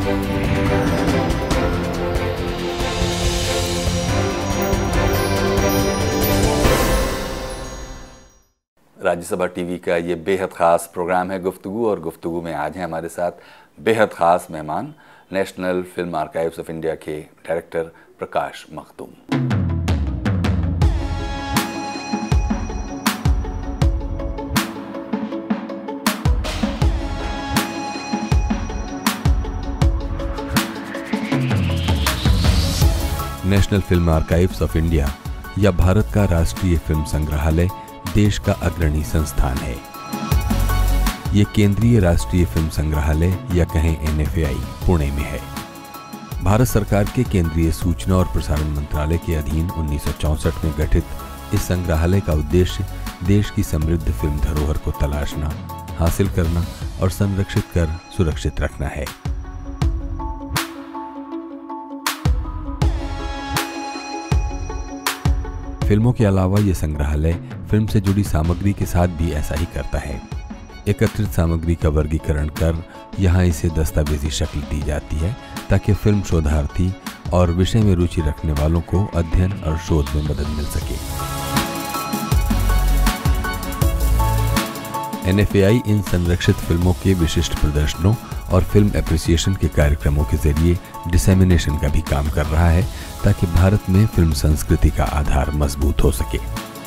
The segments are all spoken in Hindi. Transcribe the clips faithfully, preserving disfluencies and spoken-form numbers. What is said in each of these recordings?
राज्यसभा टीवी का ये बेहद ख़ास प्रोग्राम है गुफ्तगू, और गुफ्तगू में आज हैं हमारे साथ बेहद ख़ास मेहमान, national film archives of India के director Prakash Makhdoom. National film archives of India या भारत का राष्ट्रीय फिल्म संग्रहालय देश का अग्रणी संस्थान है। ये केंद्रीय राष्ट्रीय फिल्म संग्रहालय या कहें N F A I Pune में है। भारत सरकार के केंद्रीय सूचना और प्रसारण मंत्रालय के अधीन उन्नीस सौ चौंसठ में गठित इस संग्रहालय का उद्देश्य देश की समृद्ध फिल्म धरोहर को तलाशना, हासिल करना और संरक्षित कर सुरक्षित रखना है। फिल्मों के अलावा ये संग्रहालय फिल्म से जुड़ी सामग्री के साथ भी ऐसा ही करता है। एकत्रित सामग्री का वर्गीकरण कर यहाँ इसे दस्तावेजी शक्ल दी जाती है ताकि फिल्म शोधार्थी और विषय में रुचि रखने वालों को अध्ययन और शोध में मदद मिल सके। एन एफ ए आई इन संरक्षित फिल्मों के विशिष्ट प्रदर्शनों और फिल्म एप्रिसिएशन के कार्यक्रमों के जरिए डिसेमिनेशन का भी काम कर रहा है ताकि भारत में फिल्म संस्कृति का आधार मजबूत हो सके।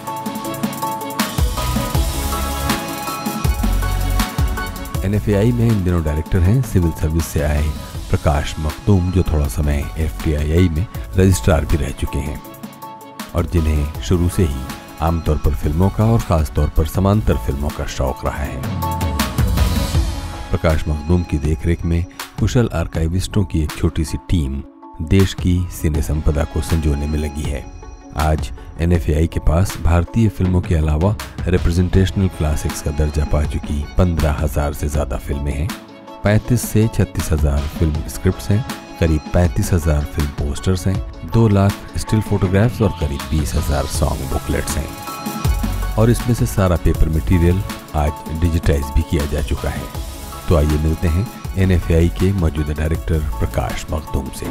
एन एफ ए आई में इन दिनों डायरेक्टर हैं सिविल सर्विस से आए प्रकाश मखदूम, जो थोड़ा समय एफ टी आई आई में रजिस्ट्रार भी रह चुके हैं और जिन्हें शुरू से ही आमतौर पर फिल्मों का और खास तौर पर समांतर फिल्मों का शौक रहा है। प्रकाश मखदूम की देखरेख में कुशल आर्काइविस्टों की एक छोटी सी टीम देश की सिने संपदा को संजोने में लगी है। आज एन एफ ए आई के पास भारतीय फिल्मों के अलावा रिप्रेजेंटेशनल क्लासिक्स का दर्जा पा चुकी पंद्रह हजार से ज्यादा फिल्में हैं, पैंतीस से छत्तीस हजार फिल्म स्क्रिप्ट्स हैं, करीब पैंतीस हजार फिल्म पोस्टर्स हैं, दो लाख स्टिल फोटोग्राफ्स और करीब बीस हजार सॉन्ग बुकलेट्स हैं। और इसमें से सारा पेपर मटेरियल आज डिजिटाइज भी किया जा चुका है। तो आइए मिलते हैं एन एफ ए आई के मौजूदा डायरेक्टर प्रकाश मखदूम से।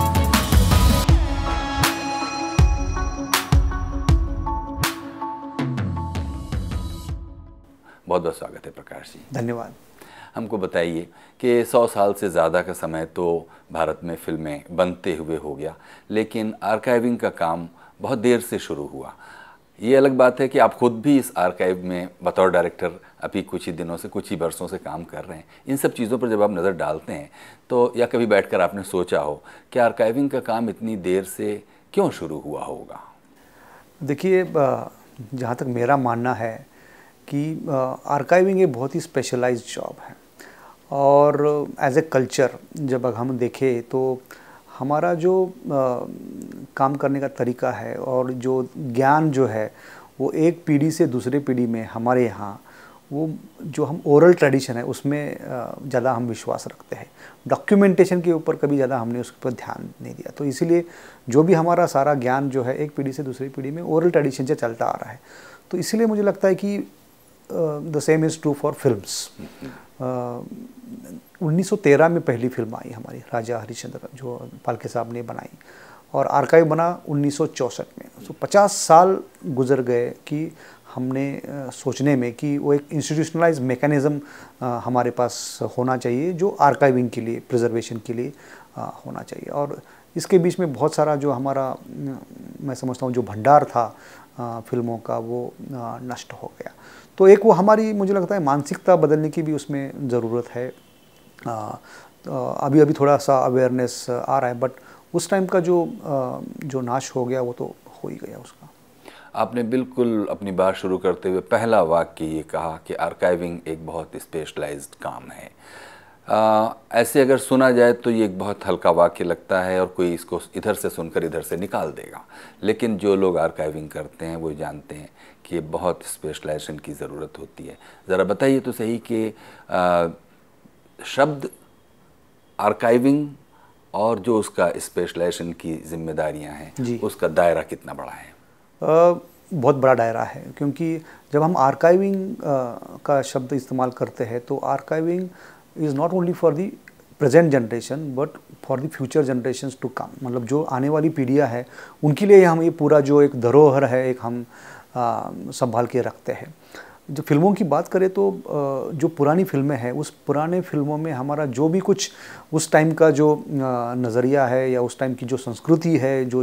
बहुत बहुत स्वागत है प्रकाश जी। धन्यवाद। हमको बताइए कि सौ साल से ज़्यादा का समय तो भारत में फिल्में बनते हुए हो गया, लेकिन आर्काइविंग का काम बहुत देर से शुरू हुआ। ये अलग बात है कि आप खुद भी इस आर्काइव में बतौर डायरेक्टर अभी कुछ ही दिनों से, कुछ ही वर्षों से काम कर रहे हैं। इन सब चीज़ों पर जब आप नज़र डालते हैं तो या कभी बैठकर आपने सोचा हो कि आर्काइविंग का काम इतनी देर से क्यों शुरू हुआ होगा? देखिए, जहाँ तक मेरा मानना है कि आर्काइविंग एक बहुत ही स्पेशलाइज्ड जॉब है और एज ए कल्चर जब हम देखें तो हमारा जो आ, काम करने का तरीका है और जो ज्ञान जो है वो एक पीढ़ी से दूसरे पीढ़ी में हमारे यहाँ वो जो हम ओरल ट्रेडिशन है उसमें ज़्यादा हम विश्वास रखते हैं। डॉक्यूमेंटेशन के ऊपर कभी ज़्यादा हमने उस पर ध्यान नहीं दिया। तो इसीलिए जो भी हमारा सारा ज्ञान जो है एक पीढ़ी से दूसरी पीढ़ी में ओरल ट्रेडिशन से चलता आ रहा है। तो इसीलिए मुझे लगता है कि the same is true for films. उन्नीस सौ तेरह में पहली फिल्म आई हमारी राजा हरिश्चंद्र, जो फाल्के साहब ने बनाई, और आर्काइव बना उन्नीस सौ चौंसठ में। तो पचास साल गुजर गए कि हमने आ, सोचने में कि वो एक इंस्टीट्यूशनलाइज मैकेनिज़्म हमारे पास होना चाहिए जो आर्काइविंग के लिए, प्रिजर्वेशन के लिए आ, होना चाहिए। और इसके बीच में बहुत सारा जो हमारा, मैं समझता हूँ, जो भंडार था आ, फिल्मों का, वो आ, नष्ट हो गया। तो एक वो हमारी, मुझे लगता है, मानसिकता बदलने की भी उसमें ज़रूरत है। आ, अभी अभी थोड़ा सा अवेयरनेस आ रहा है, बट उस टाइम का जो आ, जो नाश हो गया वो तो हो ही गया उसका। आपने बिल्कुल अपनी बात शुरू करते हुए पहला वाक्य ये कहा कि आर्काइविंग एक बहुत स्पेशलाइज्ड काम है। आ, ऐसे अगर सुना जाए तो ये एक बहुत हल्का वाक्य लगता है और कोई इसको इधर से सुनकर इधर से निकाल देगा, लेकिन जो लोग आर्काइविंग करते हैं वो जानते हैं कि बहुत स्पेशलाइजेशन की ज़रूरत होती है। ज़रा बताइए तो सही कि आ, शब्द आर्काइविंग और जो उसका स्पेशलाइजेशन की जिम्मेदारियां हैं उसका दायरा कितना बड़ा है? आ, बहुत बड़ा दायरा है, क्योंकि जब हम आर्काइविंग का शब्द इस्तेमाल करते हैं तो archiving is not only for the present generation but for the future generations to come, मतलब जो आने वाली पीढ़ियाँ हैं उनके लिए हम ये पूरा जो एक धरोहर है एक हम संभाल के रखते हैं। जो फिल्मों की बात करें तो जो पुरानी फिल्में हैं उस पुराने फिल्मों में हमारा जो भी कुछ उस टाइम का जो नज़रिया है या उस टाइम की जो संस्कृति है, जो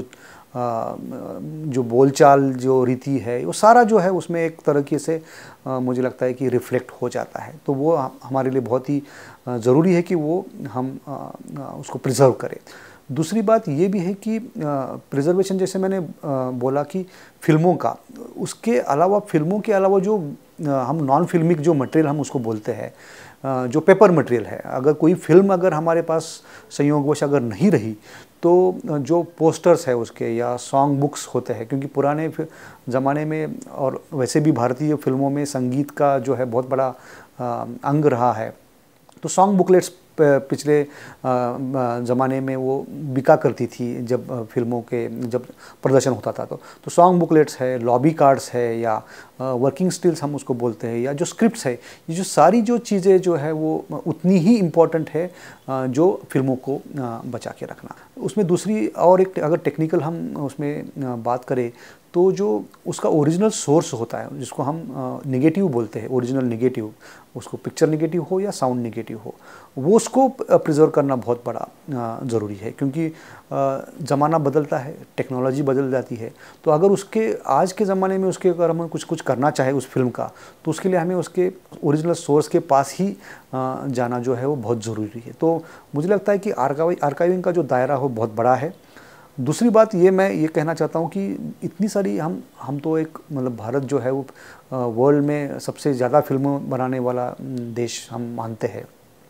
जो बोलचाल, जो रीति है, वो सारा जो है उसमें एक तरीके से मुझे लगता है कि रिफ्लेक्ट हो जाता है। तो वो हमारे लिए बहुत ही ज़रूरी है कि वो हम उसको प्रिजर्व करें। दूसरी बात ये भी है कि प्रिजर्वेशन, जैसे मैंने बोला कि फिल्मों का, उसके अलावा फिल्मों के अलावा जो हम नॉन फिल्मिक जो मटेरियल हम उसको बोलते हैं, जो पेपर मटेरियल है, अगर कोई फिल्म अगर हमारे पास संयोगवश अगर नहीं रही तो जो पोस्टर्स है उसके या सॉन्ग बुक्स होते हैं, क्योंकि पुराने ज़माने में और वैसे भी भारतीय फिल्मों में संगीत का जो है बहुत बड़ा अंग रहा है, तो सॉन्ग बुकलेट्स पिछले ज़माने में वो बिका करती थी जब फिल्मों के जब प्रदर्शन होता था। तो तो सॉन्ग बुकलेट्स है, लॉबी कार्ड्स है या वर्किंग स्टिल्स हम उसको बोलते हैं, या जो स्क्रिप्ट्स है, ये जो सारी जो चीज़ें जो है वो उतनी ही इम्पॉर्टेंट है जो फिल्मों को बचा के रखना। उसमें दूसरी और एक अगर टेक्निकल हम उसमें बात करें तो जो उसका ओरिजिनल सोर्स होता है, जिसको हम नेगेटिव बोलते हैं, ओरिजिनल नेगेटिव, उसको पिक्चर नेगेटिव हो या साउंड नेगेटिव हो, वो उसको प्रिजर्व करना बहुत बड़ा ज़रूरी है, क्योंकि ज़माना बदलता है, टेक्नोलॉजी बदल जाती है। तो अगर उसके आज के ज़माने में उसके अगर हम कुछ कुछ करना चाहे उस फिल्म का, तो उसके लिए हमें उसके ओरिजिनल सोर्स के पास ही जाना जो है वो बहुत ज़रूरी है। तो मुझे लगता है कि आर्काइव आर्काइविंग का जो दायरा हो बहुत बड़ा है। दूसरी बात ये मैं ये कहना चाहता हूँ कि इतनी सारी हम हम तो एक मतलब भारत जो है वो वर्ल्ड में सबसे ज़्यादा फिल्में बनाने वाला देश हम मानते हैं,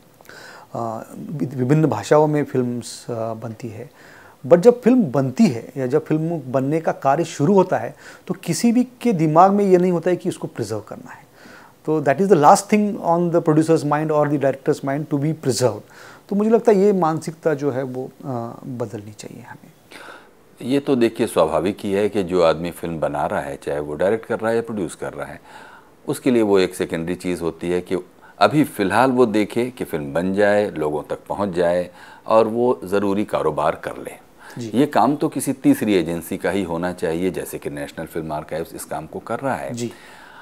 विभिन्न भाषाओं में फिल्म्स बनती है। बट जब फिल्म बनती है या जब फिल्म बनने का कार्य शुरू होता है तो किसी भी के दिमाग में ये नहीं होता है कि इसको प्रिजर्व करना है। तो that is the last thing on the producers mind और the directors mind to be preserve. तो मुझे लगता है ये मानसिकता जो है वो बदलनी चाहिए हमें। ये तो देखिए स्वाभाविक ही है कि जो आदमी फिल्म बना रहा है, चाहे वो डायरेक्ट कर रहा है या प्रोड्यूस कर रहा है, उसके लिए वो एक सेकेंडरी चीज़ होती है कि अभी फ़िलहाल वो देखे कि फ़िल्म बन जाए, लोगों तक पहुंच जाए और वो ज़रूरी कारोबार कर ले। ये काम तो किसी तीसरी एजेंसी का ही होना चाहिए, जैसे कि नेशनल फिल्म आर्काइव्स इस काम को कर रहा है जी।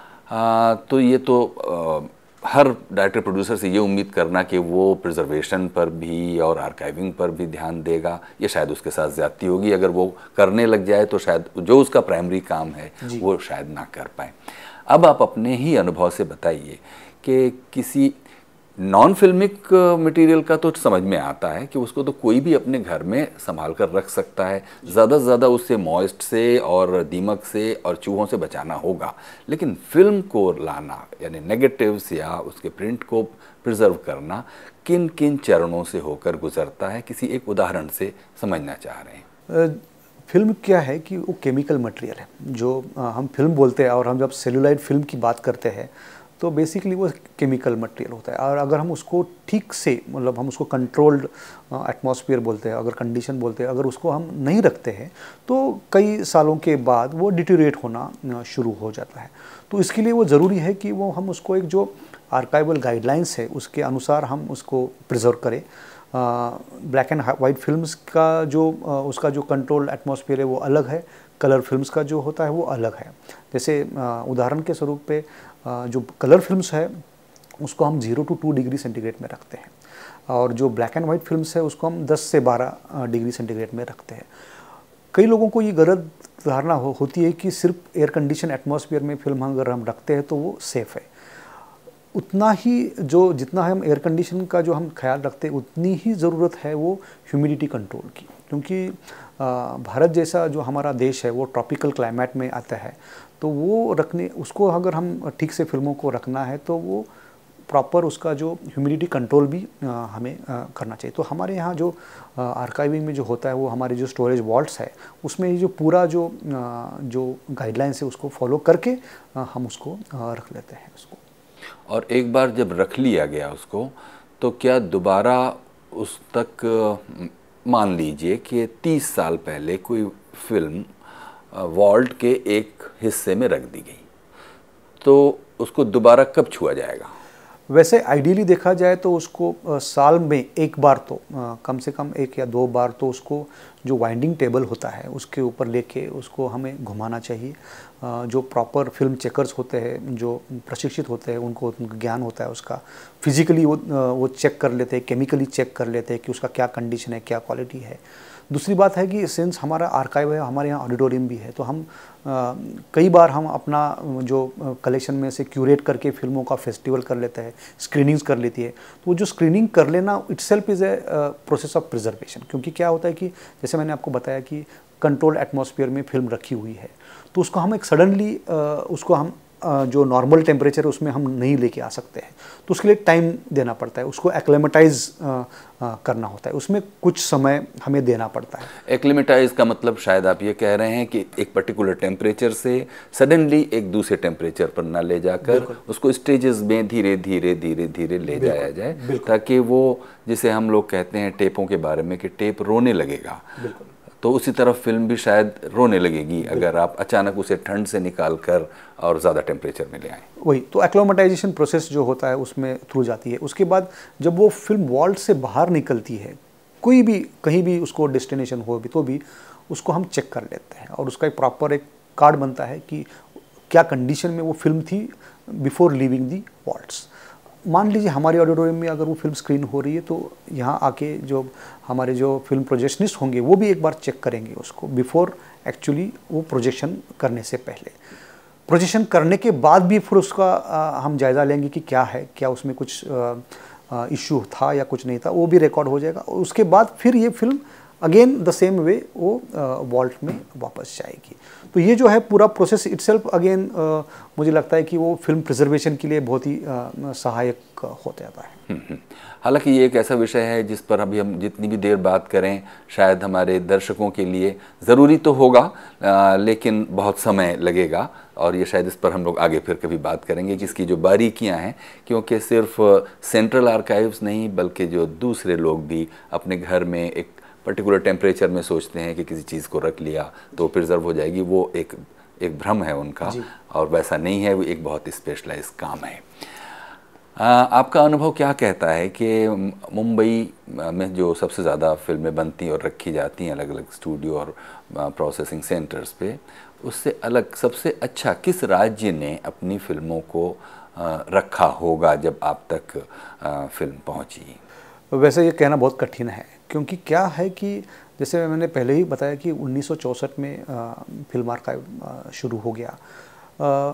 आ, तो ये तो आ, हर डायरेक्टर प्रोड्यूसर से ये उम्मीद करना कि वो प्रिजर्वेशन पर भी और आर्काइविंग पर भी ध्यान देगा, ये शायद उसके साथ ज़्यादती होगी। अगर वो करने लग जाए तो शायद जो उसका प्राइमरी काम है वो शायद ना कर पाए। अब आप अपने ही अनुभव से बताइए कि किसी नॉन फिल्मिक मटेरियल का तो समझ में आता है कि उसको तो कोई भी अपने घर में संभाल कर रख सकता है, ज़्यादा से ज़्यादा उससे मॉइस्ट से और दीमक से और चूहों से बचाना होगा। लेकिन फिल्म को लाना यानी नेगेटिव्स या उसके प्रिंट को प्रिजर्व करना किन किन चरणों से होकर गुजरता है, किसी एक उदाहरण से समझना चाह रहे हैं। फिल्म क्या है कि वो केमिकल मटेरियल है जो हम फिल्म बोलते हैं, और हम जब सेलुलाइड फिल्म की बात करते हैं तो बेसिकली वो केमिकल मटेरियल होता है। और अगर हम उसको ठीक से मतलब हम उसको कंट्रोल्ड एटमॉस्फेयर बोलते हैं, अगर कंडीशन बोलते हैं, अगर उसको हम नहीं रखते हैं तो कई सालों के बाद वो डिटेरिएट होना शुरू हो जाता है। तो इसके लिए वो ज़रूरी है कि वो हम उसको एक जो आर्काइवल गाइडलाइंस है उसके अनुसार हम उसको प्रिजर्व करें। ब्लैक एंड वाइट फिल्म्स का जो uh, उसका जो कंट्रोल्ड एटमॉस्फेयर है वो अलग है, कलर फिल्म्स का जो होता है वो अलग है। जैसे uh, उदाहरण के स्वरूप पे uh, जो कलर फिल्म्स है उसको हम zero to two degree centigrade में रखते हैं, और जो ब्लैक एंड वाइट फिल्म्स है उसको हम दस से बारह डिग्री सेंटीग्रेड में रखते हैं। कई लोगों को ये गलत धारणा हो, होती है कि सिर्फ एयर कंडीशन एटमॉस्फेयर में फिल्म अगर हम रखते हैं तो वो सेफ़ है। उतना ही जो जितना हम एयर कंडीशन का जो हम ख्याल रखते हैं उतनी ही ज़रूरत है वो ह्यूमिडिटी कंट्रोल की, क्योंकि भारत जैसा जो हमारा देश है वो ट्रॉपिकल क्लाइमेट में आता है। तो वो रखने उसको अगर हम ठीक से फिल्मों को रखना है तो वो प्रॉपर उसका जो ह्यूमिडिटी कंट्रोल भी हमें करना चाहिए। तो हमारे यहाँ जो आर्काइविंग में जो होता है वो हमारे जो स्टोरेज वॉल्ट्स है उसमें ये जो पूरा जो जो गाइडलाइंस है उसको फॉलो करके हम उसको रख लेते हैं उसको। और एक बार जब रख लिया गया उसको तो क्या दोबारा उस तक, मान लीजिए कि तीस साल पहले कोई फिल्म वॉल्ट के एक हिस्से में रख दी गई, तो उसको दोबारा कब छुआ जाएगा? वैसे आइडियली देखा जाए तो उसको आ, साल में एक बार तो आ, कम से कम एक या दो बार तो उसको जो वाइंडिंग टेबल होता है उसके ऊपर लेके उसको हमें घुमाना चाहिए। आ, जो प्रॉपर फिल्म चेकर्स होते हैं, जो प्रशिक्षित होते हैं, उनको उनका ज्ञान होता है उसका, फिजिकली वो वो चेक कर लेते हैं, केमिकली चेक कर लेते हैं कि उसका क्या कंडीशन है, क्या क्वालिटी है। दूसरी बात है कि सिंस हमारा आर्काइव है, हमारे यहाँ ऑडिटोरियम भी है, तो हम आ, कई बार हम अपना जो कलेक्शन में से क्यूरेट करके फिल्मों का फेस्टिवल कर लेते हैं, स्क्रीनिंग्स कर लेती है। तो वो जो स्क्रीनिंग कर लेना itself is a process of preservation. क्योंकि क्या होता है कि जैसे मैंने आपको बताया कि कंट्रोल एटमॉस्फेयर में फिल्म रखी हुई है, तो उसको हम एक सडनली उसको हम जो नॉर्मल टेम्परेचर है उसमें हम नहीं लेके आ सकते हैं, तो उसके लिए टाइम देना पड़ता है, उसको एक्लेमेटाइज करना होता है, उसमें कुछ समय हमें देना पड़ता है। एक्लेमेटाइज का मतलब शायद आप ये कह रहे हैं कि एक पर्टिकुलर टेम्परेचर से सडनली एक दूसरे टेम्परेचर पर ना ले जाकर उसको स्टेजेस में धीरे धीरे धीरे धीरे ले जाया जाए, ताकि वो जिसे हम लोग कहते हैं टेपों के बारे में कि टेप रोने लगेगा, तो उसी तरह फिल्म भी शायद रोने लगेगी अगर आप अचानक उसे ठंड से निकाल कर और ज़्यादा टेम्परेचर में ले आएँ। वही तो एक्लोमेटाइजेशन प्रोसेस जो होता है उसमें थ्रू जाती है। उसके बाद जब वो फिल्म वॉल्ट से बाहर निकलती है, कोई भी कहीं भी उसको डेस्टिनेशन हो भी तो भी उसको हम चेक कर लेते हैं और उसका एक प्रॉपर एक कार्ड बनता है कि क्या कंडीशन में वो फिल्म थी बिफोर लीविंग दी वॉल्ट्स। मान लीजिए हमारे ऑडिटोरियम में अगर वो फिल्म स्क्रीन हो रही है तो यहाँ आके जो हमारे जो फिल्म प्रोजेक्शनिस्ट होंगे वो भी एक बार चेक करेंगे उसको बिफोर एक्चुअली वो प्रोजेक्शन करने से पहले। प्रोजेक्शन करने के बाद भी फिर उसका आ, हम जायज़ा लेंगे कि क्या है, क्या उसमें कुछ इश्यू था या कुछ नहीं था, वो भी रिकॉर्ड हो जाएगा। उसके बाद फिर ये film again the same way वो वॉल्ट में वापस जाएगी। तो ये जो है पूरा प्रोसेस इटसेल्फ अगेन मुझे लगता है कि वो फिल्म प्रिजर्वेशन के लिए बहुत ही सहायक हो जाता है। हालांकि ये एक ऐसा विषय है जिस पर अभी हम जितनी भी देर बात करें शायद हमारे दर्शकों के लिए ज़रूरी तो होगा, आ, लेकिन बहुत समय लगेगा और ये शायद इस पर हम लोग आगे फिर कभी बात करेंगे कि इसकी जो बारीकियां हैं, क्योंकि सिर्फ सेंट्रल आर्काइव्स नहीं बल्कि जो दूसरे लोग भी अपने घर में एक पर्टिकुलर टेम्परेचर में सोचते हैं कि किसी चीज़ को रख लिया तो प्रिजर्व हो जाएगी, वो एक एक भ्रम है उनका और वैसा नहीं है, वो एक बहुत स्पेशलाइज काम है। आ, आपका अनुभव क्या कहता है कि मुंबई में जो सबसे ज़्यादा फिल्में बनती और रखी जाती हैं अलग अलग स्टूडियो और प्रोसेसिंग सेंटर्स पे, उससे अलग सबसे अच्छा किस राज्य ने अपनी फिल्मों को आ, रखा होगा जब आप तक आ, फिल्म पहुंची? वैसे ये कहना बहुत कठिन है, क्योंकि क्या है कि जैसे मैंने पहले ही बताया कि उन्नीस सौ चौंसठ में आ, फिल्म आर्काइव शुरू हो गया। आ,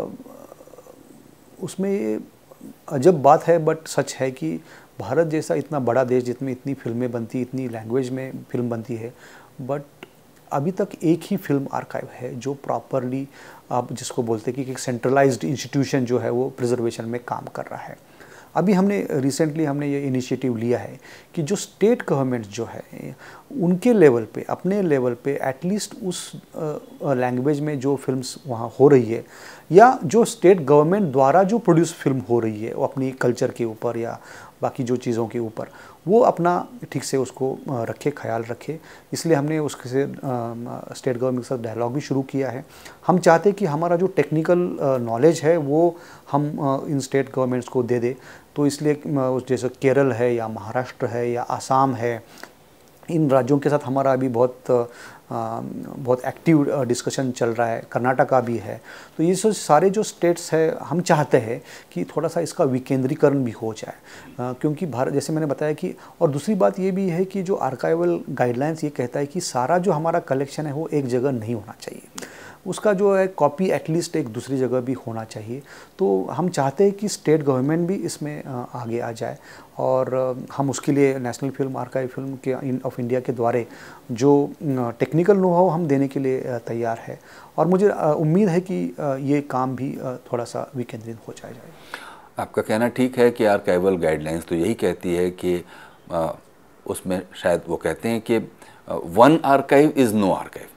उसमें ये अजब बात है बट सच है कि भारत जैसा इतना बड़ा देश जिसमें इतनी फिल्में बनती, इतनी लैंग्वेज में फिल्म बनती है, बट अभी तक एक ही फिल्म आर्काइव है जो प्रॉपरली आप जिसको बोलते हैं कि एक सेंट्रलाइज्ड इंस्टीट्यूशन जो है वो प्रिजर्वेशन में काम कर रहा है। अभी हमने रिसेंटली हमने ये इनिशिएटिव लिया है कि जो स्टेट गवर्नमेंट्स जो है उनके लेवल पे, अपने लेवल पे एटलीस्ट उस लैंग्वेज में जो फिल्म्स वहाँ हो रही है या जो स्टेट गवर्नमेंट द्वारा जो प्रोड्यूस फिल्म हो रही है वो अपनी कल्चर के ऊपर या बाकी जो चीज़ों के ऊपर, वो अपना ठीक से उसको रखे, ख्याल रखे। इसलिए हमने उसके से स्टेट गवर्नमेंट के साथ डायलॉग भी शुरू किया है। हम चाहते हैं कि हमारा जो टेक्निकल नॉलेज है वो हम इन स्टेट गवर्नमेंट्स को दे दे। तो इसलिए जैसे केरल है या महाराष्ट्र है या आसाम है, इन राज्यों के साथ हमारा अभी बहुत बहुत एक्टिव डिस्कशन चल रहा है। कर्नाटका भी है। तो ये सब सारे जो स्टेट्स है हम चाहते हैं कि थोड़ा सा इसका विकेंद्रीकरण भी हो जाए, क्योंकि भारत जैसे मैंने बताया कि, और दूसरी बात ये भी है कि जो आर्काइवल गाइडलाइंस ये कहता है कि सारा जो हमारा कलेक्शन है वो एक जगह नहीं होना चाहिए, उसका जो है कॉपी एटलीस्ट एक दूसरी जगह भी होना चाहिए। तो हम चाहते हैं कि स्टेट गवर्नमेंट भी इसमें आगे आ जाए और हम उसके लिए नेशनल फिल्म आर्काइव फिल्म के ऑफ इंडिया के द्वारा जो टेक्निकल नो हाउ हम देने के लिए तैयार है और मुझे उम्मीद है कि ये काम भी थोड़ा सा विकेंद्रित हो जाए जाए। आपका कहना ठीक है कि आर्काइवल गाइडलाइंस तो यही कहती है कि आ, उसमें शायद वो कहते हैं कि one archive is no archive.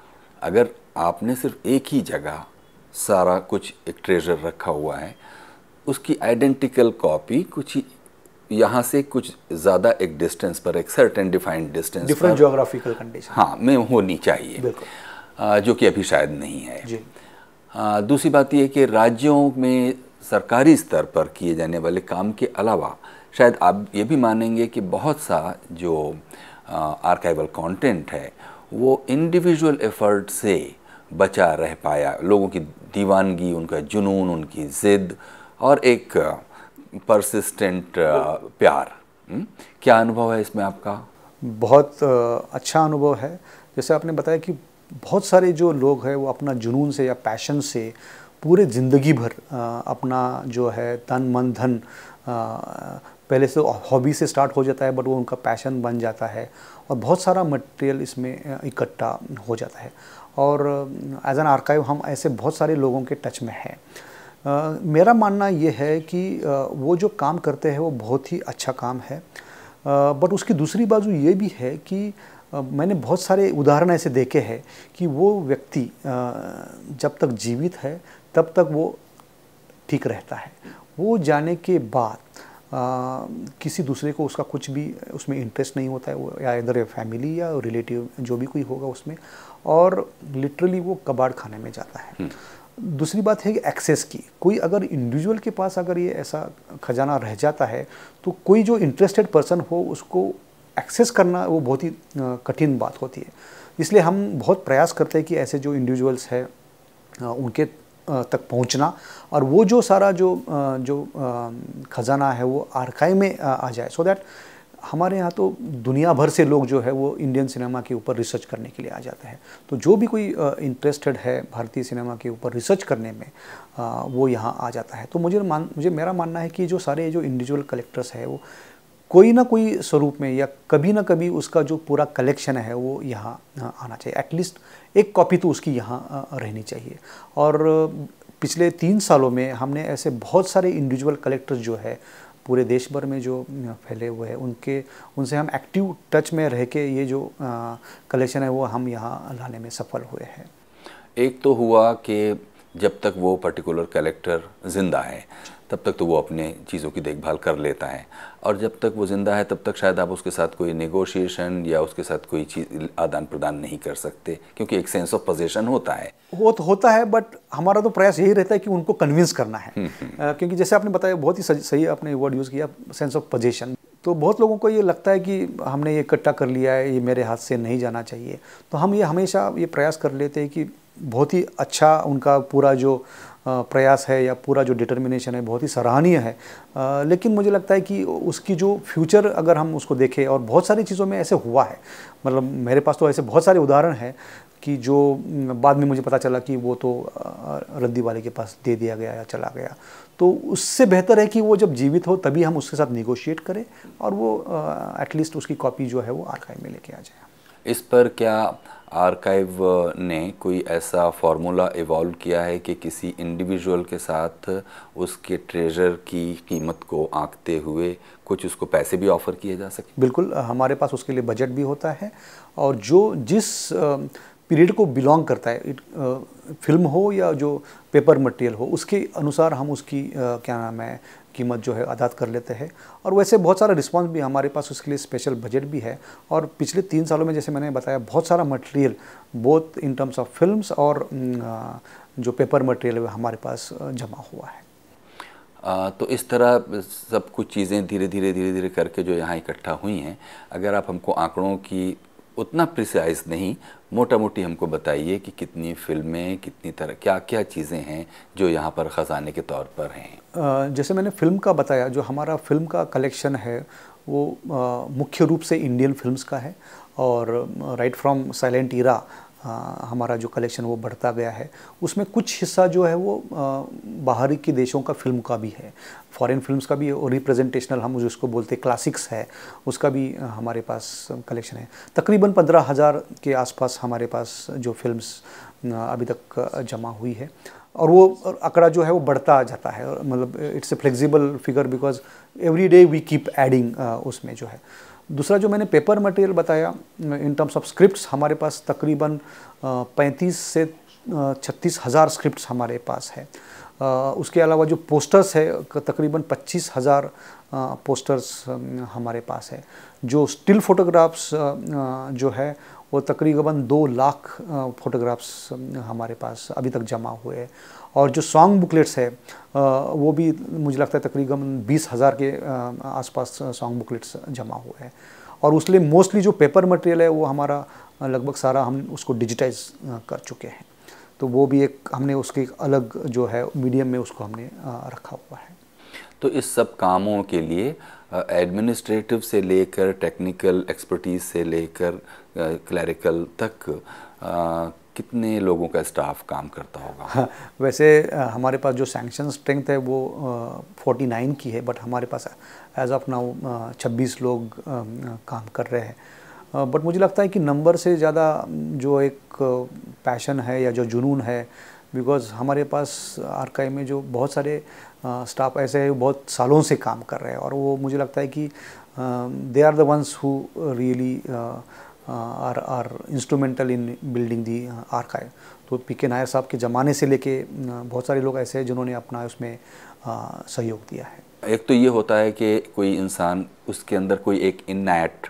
अगर आपने सिर्फ एक ही जगह सारा कुछ एक ट्रेजर रखा हुआ है, उसकी आइडेंटिकल कॉपी कुछ यहाँ से कुछ ज़्यादा एक डिस्टेंस पर, एक certain defined distance, different geographical condition हाँ में होनी चाहिए, आ, जो कि अभी शायद नहीं है। जी। आ, दूसरी बात यह कि राज्यों में सरकारी स्तर पर किए जाने वाले काम के अलावा शायद आप ये भी मानेंगे कि बहुत सा जो आर्काइवल कंटेंट है वो इंडिविजुअल एफर्ट से बचा रह पाया, लोगों की दीवानगी, उनका जुनून, उनकी ज़िद और एक परसिस्टेंट प्यार। हुँ? क्या अनुभव है इसमें आपका? बहुत अच्छा अनुभव है। जैसे आपने बताया कि बहुत सारे जो लोग हैं वो अपना जुनून से या पैशन से पूरे ज़िंदगी भर अपना जो है तन मन धन, पहले से हॉबी से स्टार्ट हो जाता है बट वो उनका पैशन बन जाता है और बहुत सारा मटेरियल इसमें इकट्ठा हो जाता है। और एज एन आर्काइव हम ऐसे बहुत सारे लोगों के टच में हैं। uh, मेरा मानना ये है कि uh, वो जो काम करते हैं वो बहुत ही अच्छा काम है, बट uh, उसकी दूसरी बाजू ये भी है कि uh, मैंने बहुत सारे उदाहरण ऐसे देखे हैं कि वो व्यक्ति uh, जब तक जीवित है तब तक वो ठीक रहता है, वो जाने के बाद आ, किसी दूसरे को उसका कुछ भी उसमें इंटरेस्ट नहीं होता है, वो या इधर फैमिली या रिलेटिव जो भी कोई होगा उसमें, और लिटरली वो कबाड़ खाने में जाता है। दूसरी बात है कि एक्सेस की, कोई अगर इंडिविजुअल के पास अगर ये ऐसा खजाना रह जाता है तो कोई जो इंटरेस्टेड पर्सन हो उसको एक्सेस करना वो बहुत ही कठिन बात होती है। इसलिए हम बहुत प्रयास करते हैं कि ऐसे जो इंडिविजुअल्स हैं उनके तक पहुंचना और वो जो सारा जो जो खजाना है वो आर्काइव में आ जाए, सो दैट हमारे यहाँ तो दुनिया भर से लोग जो है वो इंडियन सिनेमा के ऊपर रिसर्च करने के लिए आ जाते हैं। तो जो भी कोई इंटरेस्टेड है भारतीय सिनेमा के ऊपर रिसर्च करने में वो यहाँ आ जाता है। तो मुझे मान मुझे मेरा मानना है कि जो सारे जो इंडिविजुअल कलेक्टर्स है वो कोई ना कोई स्वरूप में या कभी ना कभी उसका जो पूरा कलेक्शन है वो यहाँ आना चाहिए। एटलीस्ट एक कॉपी तो उसकी यहाँ रहनी चाहिए। और पिछले तीन सालों में हमने ऐसे बहुत सारे इंडिविजुअल कलेक्टर्स जो है पूरे देश भर में जो फैले हुए हैं उनके उनसे हम एक्टिव टच में रह के ये जो कलेक्शन है वो हम यहाँ लाने में सफल हुए हैं। एक तो हुआ कि जब तक वो पर्टिकुलर कलेक्टर ज़िंदा है तब तक तो वो अपने चीज़ों की देखभाल कर लेता है, और जब तक वो ज़िंदा है तब तक शायद आप उसके साथ कोई नेगोशिएशन या उसके साथ कोई चीज़ आदान प्रदान नहीं कर सकते, क्योंकि एक सेंस ऑफ पोजीशन होता है। वो तो होता है, बट हमारा तो प्रयास यही रहता है कि उनको कन्विंस करना है। आ, क्योंकि जैसे आपने बताया, बहुत ही सही आपने वर्ड यूज़ किया, सेंस ऑफ पोजीशन। तो बहुत लोगों को ये लगता है कि हमने ये इकट्ठा कर लिया है, ये मेरे हाथ से नहीं जाना चाहिए। तो हम ये हमेशा ये प्रयास कर लेते हैं कि बहुत ही अच्छा उनका पूरा जो प्रयास है या पूरा जो डिटर्मिनेशन है बहुत ही सराहनीय है। आ, लेकिन मुझे लगता है कि उसकी जो फ्यूचर अगर हम उसको देखें, और बहुत सारी चीज़ों में ऐसे हुआ है, मतलब मेरे पास तो ऐसे बहुत सारे उदाहरण हैं कि जो बाद में मुझे पता चला कि वो तो रद्दी वाले के पास दे दिया गया या चला गया। तो उससे बेहतर है कि वो जब जीवित हो तभी हम उसके साथ निगोशिएट करें और वो एटलीस्ट उसकी कॉपी जो है वो आर्काइव में लेके आ जाए। इस पर क्या आर्काइव ने कोई ऐसा फार्मूला इवॉल्व किया है कि किसी इंडिविजुअल के साथ उसके ट्रेजर की कीमत को आंकते हुए कुछ उसको पैसे भी ऑफ़र किए जा सके? बिल्कुल, हमारे पास उसके लिए बजट भी होता है, और जो जिस पीरियड को बिलोंग करता है, फिल्म हो या जो पेपर मटेरियल हो, उसके अनुसार हम उसकी क्या नाम है कीमत जो है अदा कर लेते हैं। और वैसे बहुत सारा रिस्पांस भी हमारे पास उसके लिए स्पेशल बजट भी है। और पिछले तीन सालों में जैसे मैंने बताया, बहुत सारा material both in terms of films और जो पेपर मटेरियल है हमारे पास जमा हुआ है। आ, तो इस तरह सब कुछ चीज़ें धीरे धीरे धीरे धीरे करके जो यहाँ इकट्ठा हुई हैं, अगर आप हमको आंकड़ों की उतना प्रिसाइज नहीं, मोटा मोटी हमको बताइए कि कितनी फिल्में, कितनी तरह क्या क्या चीज़ें हैं जो यहाँ पर ख़जाने के तौर पर हैं। जैसे मैंने फ़िल्म का बताया, जो हमारा फ़िल्म का कलेक्शन है वो मुख्य रूप से इंडियन फिल्म्स का है, और राइट फ्रॉम साइलेंट इरा हमारा जो कलेक्शन वो बढ़ता गया है। उसमें कुछ हिस्सा जो है वो बाहरी के देशों का फिल्म का भी है, फॉरेन फिल्म्स का भी, और रिप्रेजेंटेशनल हम जिसको बोलते हैं क्लासिक्स है, उसका भी हमारे पास कलेक्शन है। तकरीबन पंद्रह हज़ार के आसपास हमारे पास जो फिल्म्स अभी तक जमा हुई है, और वो आंकड़ा जो है वो बढ़ता जाता है। मतलब it's a flexible figure because every day we keep adding उसमें जो है। दूसरा जो मैंने पेपर मटेरियल बताया, इन टर्म्स ऑफ स्क्रिप्ट्स हमारे पास तकरीबन पैंतीस से छत्तीस हज़ार स्क्रिप्ट्स हमारे पास है। उसके अलावा जो पोस्टर्स है तकरीबन पच्चीस हज़ार पोस्टर्स हमारे पास है। जो स्टिल फोटोग्राफ्स जो है वो तकरीबन दो लाख फ़ोटोग्राफ्स हमारे पास अभी तक जमा हुए हैं। और जो सॉन्ग बुकलेट्स है वो भी मुझे लगता है तकरीबन बीस हज़ार के आसपास सॉन्ग बुकलेट्स जमा हुए हैं। और उसलिए मोस्टली जो पेपर मटेरियल है वो हमारा लगभग सारा हम उसको डिजिटाइज कर चुके हैं। तो वो भी एक हमने उसके एक अलग जो है मीडियम में उसको हमने रखा हुआ है। तो इस सब कामों के लिए एडमिनिस्ट्रेटिव से लेकर टेक्निकल एक्सपर्टीज से लेकर क्लरिकल तक आ, कितने लोगों का स्टाफ काम करता होगा? हाँ, वैसे हमारे पास जो सैंक्शन स्ट्रेंथ है वो फोर्टी नाइन की है, बट हमारे पास एज ऑफ नाउ छब्बीस लोग आ, काम कर रहे हैं। बट मुझे लगता है कि नंबर से ज़्यादा जो एक पैशन है या जो जुनून है, बिकॉज़ हमारे पास आर्काइव में जो बहुत सारे स्टाफ ऐसे हैं बहुत सालों से काम कर रहे हैं, और वो मुझे लगता है कि they are the ones who really are are instrumental in building the archive. तो पी के नायर साहब के ज़माने से लेके बहुत सारे लोग ऐसे हैं जिन्होंने अपना उसमें सहयोग दिया है। एक तो ये होता है कि कोई इंसान उसके अंदर कोई एक इनैट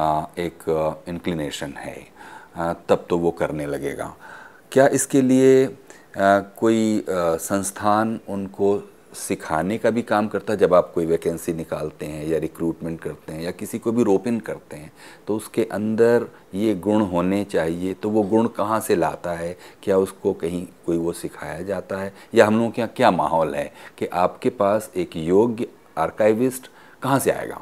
एक इंक्लिनेशन है, तब तो वो करने लगेगा। क्या इसके लिए आ, कोई आ, संस्थान उनको सिखाने का भी काम करता है? जब आप कोई वैकेंसी निकालते हैं या रिक्रूटमेंट करते हैं या किसी को भी रोप इन करते हैं, तो उसके अंदर ये गुण होने चाहिए, तो वो गुण कहाँ से लाता है? क्या उसको कहीं कोई वो सिखाया जाता है, या हम लोगों के यहाँ क्या माहौल है कि आपके पास एक योग्य आर्काइविस्ट कहाँ से आएगा?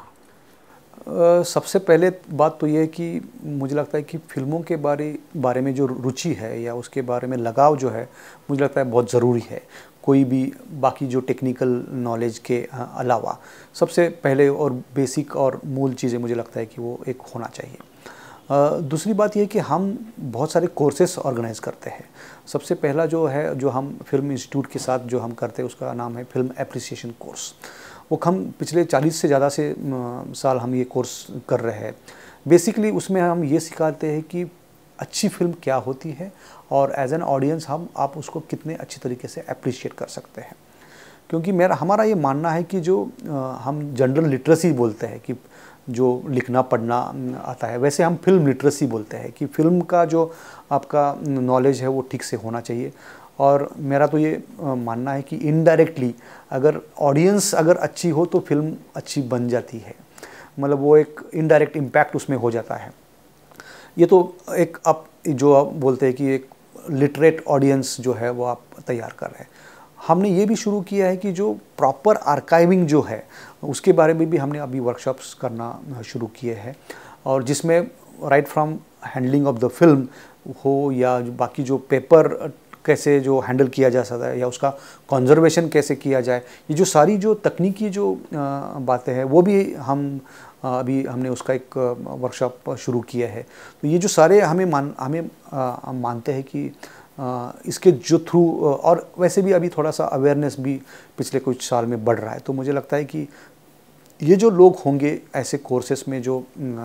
Uh, सबसे पहले बात तो ये है कि मुझे लगता है कि फ़िल्मों के बारे बारे में जो रुचि है या उसके बारे में लगाव जो है, मुझे लगता है बहुत ज़रूरी है। कोई भी बाकी जो टेक्निकल नॉलेज के अलावा सबसे पहले और बेसिक और मूल चीज़ें मुझे लगता है कि वो एक होना चाहिए। uh, दूसरी बात ये है कि हम बहुत सारे कोर्सेस ऑर्गेनाइज़ करते हैं। सबसे पहला जो है जो हम फिल्म इंस्टीट्यूट के साथ जो हम करते हैं उसका नाम है फिल्म एप्रिसिएशन कोर्स। वो हम पिछले चालीस से ज़्यादा से साल हम ये कोर्स कर रहे हैं। बेसिकली उसमें हम ये सिखाते हैं कि अच्छी फिल्म क्या होती है और एज एन ऑडियंस हम आप उसको कितने अच्छी तरीके से अप्रिशिएट कर सकते हैं। क्योंकि मेरा हमारा ये मानना है कि जो हम जनरल लिटरेसी बोलते हैं कि जो लिखना पढ़ना आता है, वैसे हम फिल्म लिटरेसी बोलते हैं कि फिल्म का जो आपका नॉलेज है वो ठीक से होना चाहिए। और मेरा तो ये मानना है कि इनडायरेक्टली अगर ऑडियंस अगर अच्छी हो तो फिल्म अच्छी बन जाती है, मतलब वो एक इनडायरेक्ट इम्पैक्ट उसमें हो जाता है। ये तो एक आप जो आप बोलते हैं कि एक लिटरेट ऑडियंस जो है वो आप तैयार कर रहे हैं। हमने ये भी शुरू किया है कि जो प्रॉपर आर्काइविंग जो है उसके बारे में भी हमने अभी वर्कशॉप्स करना शुरू किए हैं, और जिसमें right from handling of the film हो या बाकी जो पेपर कैसे जो हैंडल किया जा सकता है या उसका कंजर्वेशन कैसे किया जाए, ये जो सारी जो तकनीकी जो बातें हैं वो भी हम अभी हमने उसका एक वर्कशॉप शुरू किया है। तो ये जो सारे हमें मान हमें आ, मानते हैं कि आ, इसके जो थ्रू, और वैसे भी अभी थोड़ा सा अवेयरनेस भी पिछले कुछ साल में बढ़ रहा है। तो मुझे लगता है कि ये जो लोग होंगे ऐसे कोर्सेस में जो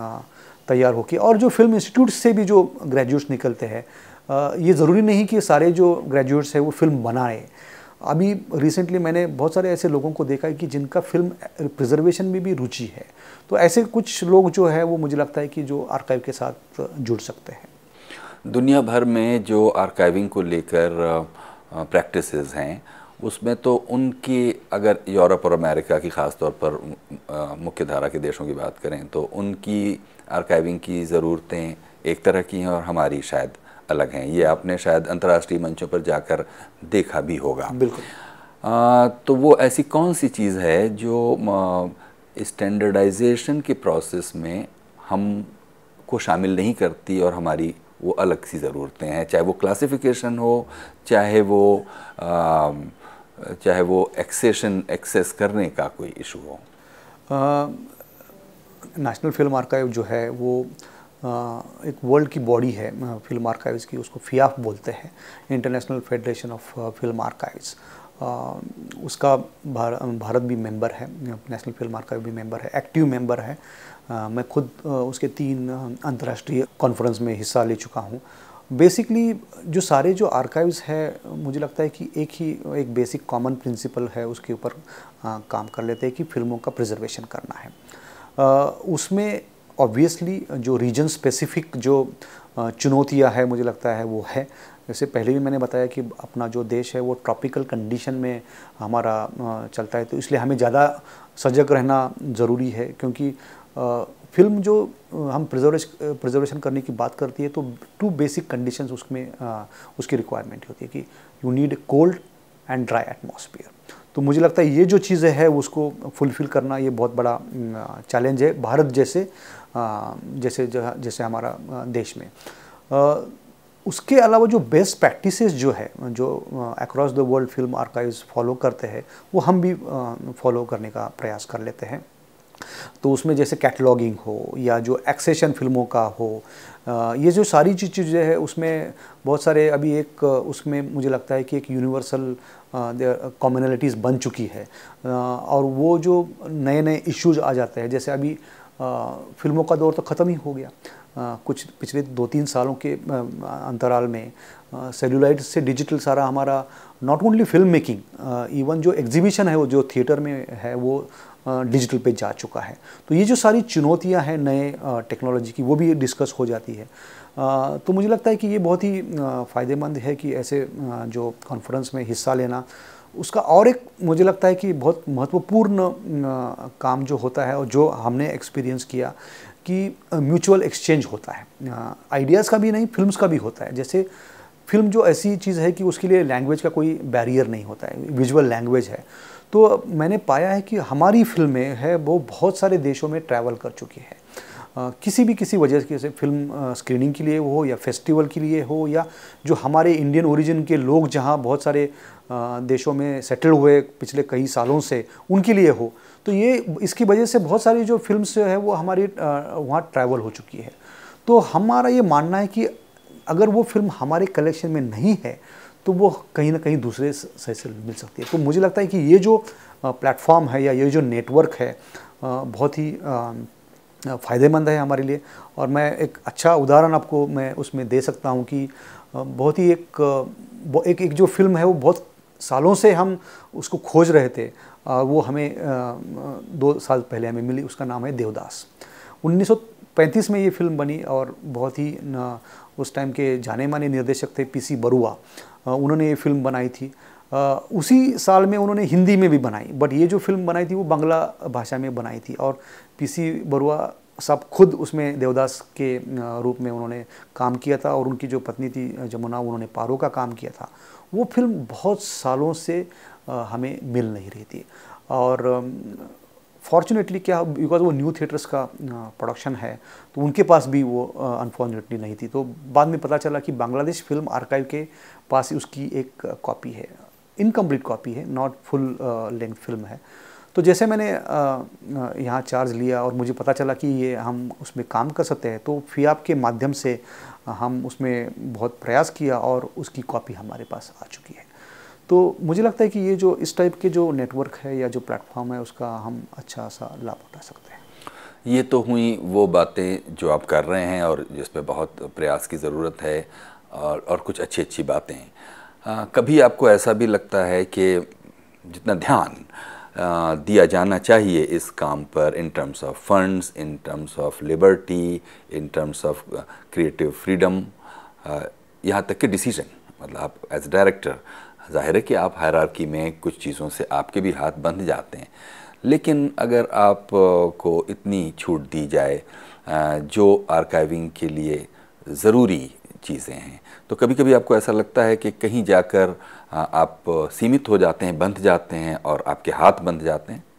तैयार होके, और जो फिल्म इंस्टीट्यूट से भी जो ग्रेजुएट्स निकलते हैं, ये ज़रूरी नहीं कि सारे जो ग्रेजुएट्स हैं वो फिल्म बनाए। अभी रिसेंटली मैंने बहुत सारे ऐसे लोगों को देखा है कि जिनका फिल्म प्रिजर्वेशन में भी रुचि है। तो ऐसे कुछ लोग जो है वो मुझे लगता है कि जो आर्काइव के साथ जुड़ सकते हैं। दुनिया भर में जो आर्काइविंग को लेकर प्रैक्टिसेस हैं उसमें तो उनकी, अगर यूरोप और अमेरिका की ख़ास तौर पर मुख्य धारा के देशों की बात करें तो उनकी आर्काइविंग की ज़रूरतें एक तरह की हैं और हमारी शायद अलग हैं। ये आपने शायद अंतर्राष्ट्रीय मंचों पर जाकर देखा भी होगा। बिल्कुल। आ, तो वो ऐसी कौन सी चीज़ है जो स्टैंडर्डाइजेशन के प्रोसेस में हम को शामिल नहीं करती और हमारी वो अलग सी ज़रूरतें हैं, चाहे वो क्लासिफिकेशन हो, चाहे वो आ, चाहे वो एक्सेशन एक्सेस करने का कोई इशू हो? नेशनल फिल्म आर्काइव जो है वो आ, एक वर्ल्ड की बॉडी है फिल्म आर्काइव्स की, उसको फियाफ बोलते हैं, international federation of film archives. उसका भार, भारत भी मेंबर है, नेशनल फिल्म आर्काइव भी मेंबर है, एक्टिव मेंबर है। आ, मैं खुद आ, उसके तीन अंतर्राष्ट्रीय कॉन्फ्रेंस में हिस्सा ले चुका हूँ। बेसिकली जो सारे जो आर्काइव्स है, मुझे लगता है कि एक ही एक बेसिक कॉमन प्रिंसिपल है, उसके ऊपर काम कर लेते हैं कि फिल्मों का प्रिजर्वेशन करना है। आ, उसमें ऑब्वियसली जो रीजन स्पेसिफिक जो चुनौतियां है मुझे लगता है वो है। जैसे पहले भी मैंने बताया कि अपना जो देश है वो ट्रॉपिकल कंडीशन में हमारा चलता है, तो इसलिए हमें ज़्यादा सजग रहना ज़रूरी है, क्योंकि फिल्म जो हम प्रिजर्वेशन प्रिजर्वेशन करने की बात करती है तो टू बेसिक कंडीशंस उसमें उसकी रिक्वायरमेंट होती है कि you need cold and dry atmosphere. तो मुझे लगता है ये जो चीज़ें है उसको फुलफ़िल करना ये बहुत बड़ा चैलेंज है भारत जैसे जैसे जैसे हमारा देश में। उसके अलावा जो बेस्ट प्रैक्टिसेस जो है जो across the world film archives follow करते हैं वो हम भी फॉलो करने का प्रयास कर लेते हैं। तो उसमें जैसे कैटलॉगिंग हो या जो एक्सेशन फिल्मों का हो, ये जो सारी चीज़ें हैं उसमें बहुत सारे अभी एक उसमें मुझे लगता है कि एक यूनिवर्सल कॉमनैलिटीज़ बन चुकी है, और वो जो नए नए इश्यूज आ जाते हैं, जैसे अभी फिल्मों का दौर तो ख़त्म ही हो गया। Uh, कुछ पिछले दो तीन सालों के अंतराल में सेलुलाइट से डिजिटल सारा हमारा not only film making, even जो एग्जीबिशन है वो जो थिएटर में है वो डिजिटल पे जा चुका है। तो ये जो सारी चुनौतियां हैं नए टेक्नोलॉजी की वो भी डिस्कस हो जाती है। uh, तो मुझे लगता है कि ये बहुत ही फ़ायदेमंद है कि ऐसे uh, जो कॉन्फ्रेंस में हिस्सा लेना। उसका और एक मुझे लगता है कि बहुत महत्वपूर्ण काम जो होता है और जो हमने एक्सपीरियंस किया कि म्यूचुअल एक्सचेंज होता है, आइडियाज़ का भी नहीं फिल्म्स का भी होता है। जैसे फिल्म जो ऐसी चीज़ है कि उसके लिए लैंग्वेज का कोई बैरियर नहीं होता है, विजुअल लैंग्वेज है। तो मैंने पाया है कि हमारी फिल्में है वो बहुत सारे देशों में ट्रैवल कर चुकी है, Uh, किसी भी किसी वजह से, फिल्म स्क्रीनिंग के लिए हो या फेस्टिवल के लिए हो, या जो हमारे इंडियन ओरिजिन के लोग जहाँ बहुत सारे uh, देशों में सेटल हुए पिछले कई सालों से उनके लिए हो। तो ये इसकी वजह से बहुत सारी जो फिल्म्स है वो हमारी uh, वहाँ ट्रैवल हो चुकी है। तो हमारा ये मानना है कि अगर वो फिल्म हमारे कलेक्शन में नहीं है तो वो कहीं ना कहीं दूसरे से से मिल सकती है। तो मुझे लगता है कि ये जो प्लेटफॉर्म है या ये जो नेटवर्क है बहुत ही फ़ायदेमंद है हमारे लिए। और मैं एक अच्छा उदाहरण आपको मैं उसमें दे सकता हूँ कि बहुत ही एक एक एक जो फिल्म है वो बहुत सालों से हम उसको खोज रहे थे, वो हमें दो साल पहले हमें मिली। उसका नाम है देवदास। उन्नीस सौ पैंतीस में ये फिल्म बनी और बहुत ही उस टाइम के जाने माने निर्देशक थे पीसी बरुआ, उन्होंने ये फिल्म बनाई थी। उसी साल में उन्होंने हिंदी में भी बनाई, बट ये जो फिल्म बनाई थी वो बांग्ला भाषा में बनाई थी, और पीसी बरुआ साहब खुद उसमें देवदास के रूप में उन्होंने काम किया था, और उनकी जो पत्नी थी जमुना उन्होंने पारो का काम किया था। वो फिल्म बहुत सालों से हमें मिल नहीं रही थी, और फॉर्चुनेटली क्या, बिकॉज वो न्यू थिएटर्स का प्रोडक्शन है तो उनके पास भी वो अनफॉर्चुनेटली नहीं थी। तो बाद में पता चला कि बांग्लादेश फिल्म आर्काइव के पास उसकी एक कॉपी है, इनकम्प्लीट कॉपी है, नॉट फुल लेंथ फिल्म है। तो जैसे मैंने यहाँ चार्ज लिया और मुझे पता चला कि ये हम उसमें काम कर सकते हैं, तो फियाब के माध्यम से हम उसमें बहुत प्रयास किया और उसकी कॉपी हमारे पास आ चुकी है। तो मुझे लगता है कि ये जो इस टाइप के जो नेटवर्क है या जो प्लेटफॉर्म है उसका हम अच्छा सा लाभ उठा सकते हैं। ये तो हुई वो बातें जो आप कर रहे हैं और जिस पे बहुत प्रयास की ज़रूरत है, और और कुछ अच्छी अच्छी बातें हैं। कभी आपको ऐसा भी लगता है कि जितना ध्यान आ, दिया जाना चाहिए इस काम पर, in terms of funds, in terms of liberty, in terms of creative freedom, यहाँ तक कि डिसीजन, मतलब आप एज डायरेक्टर जाहिर है कि आप हायरार्की में कुछ चीज़ों से आपके भी हाथ बंध जाते हैं, लेकिन अगर आप को इतनी छूट दी जाए जो आर्काइविंग के लिए ज़रूरी चीज़ें हैं, तो कभी कभी आपको ऐसा लगता है कि कहीं जाकर आप सीमित हो जाते हैं, बंध जाते हैं और आपके हाथ बंध जाते हैं?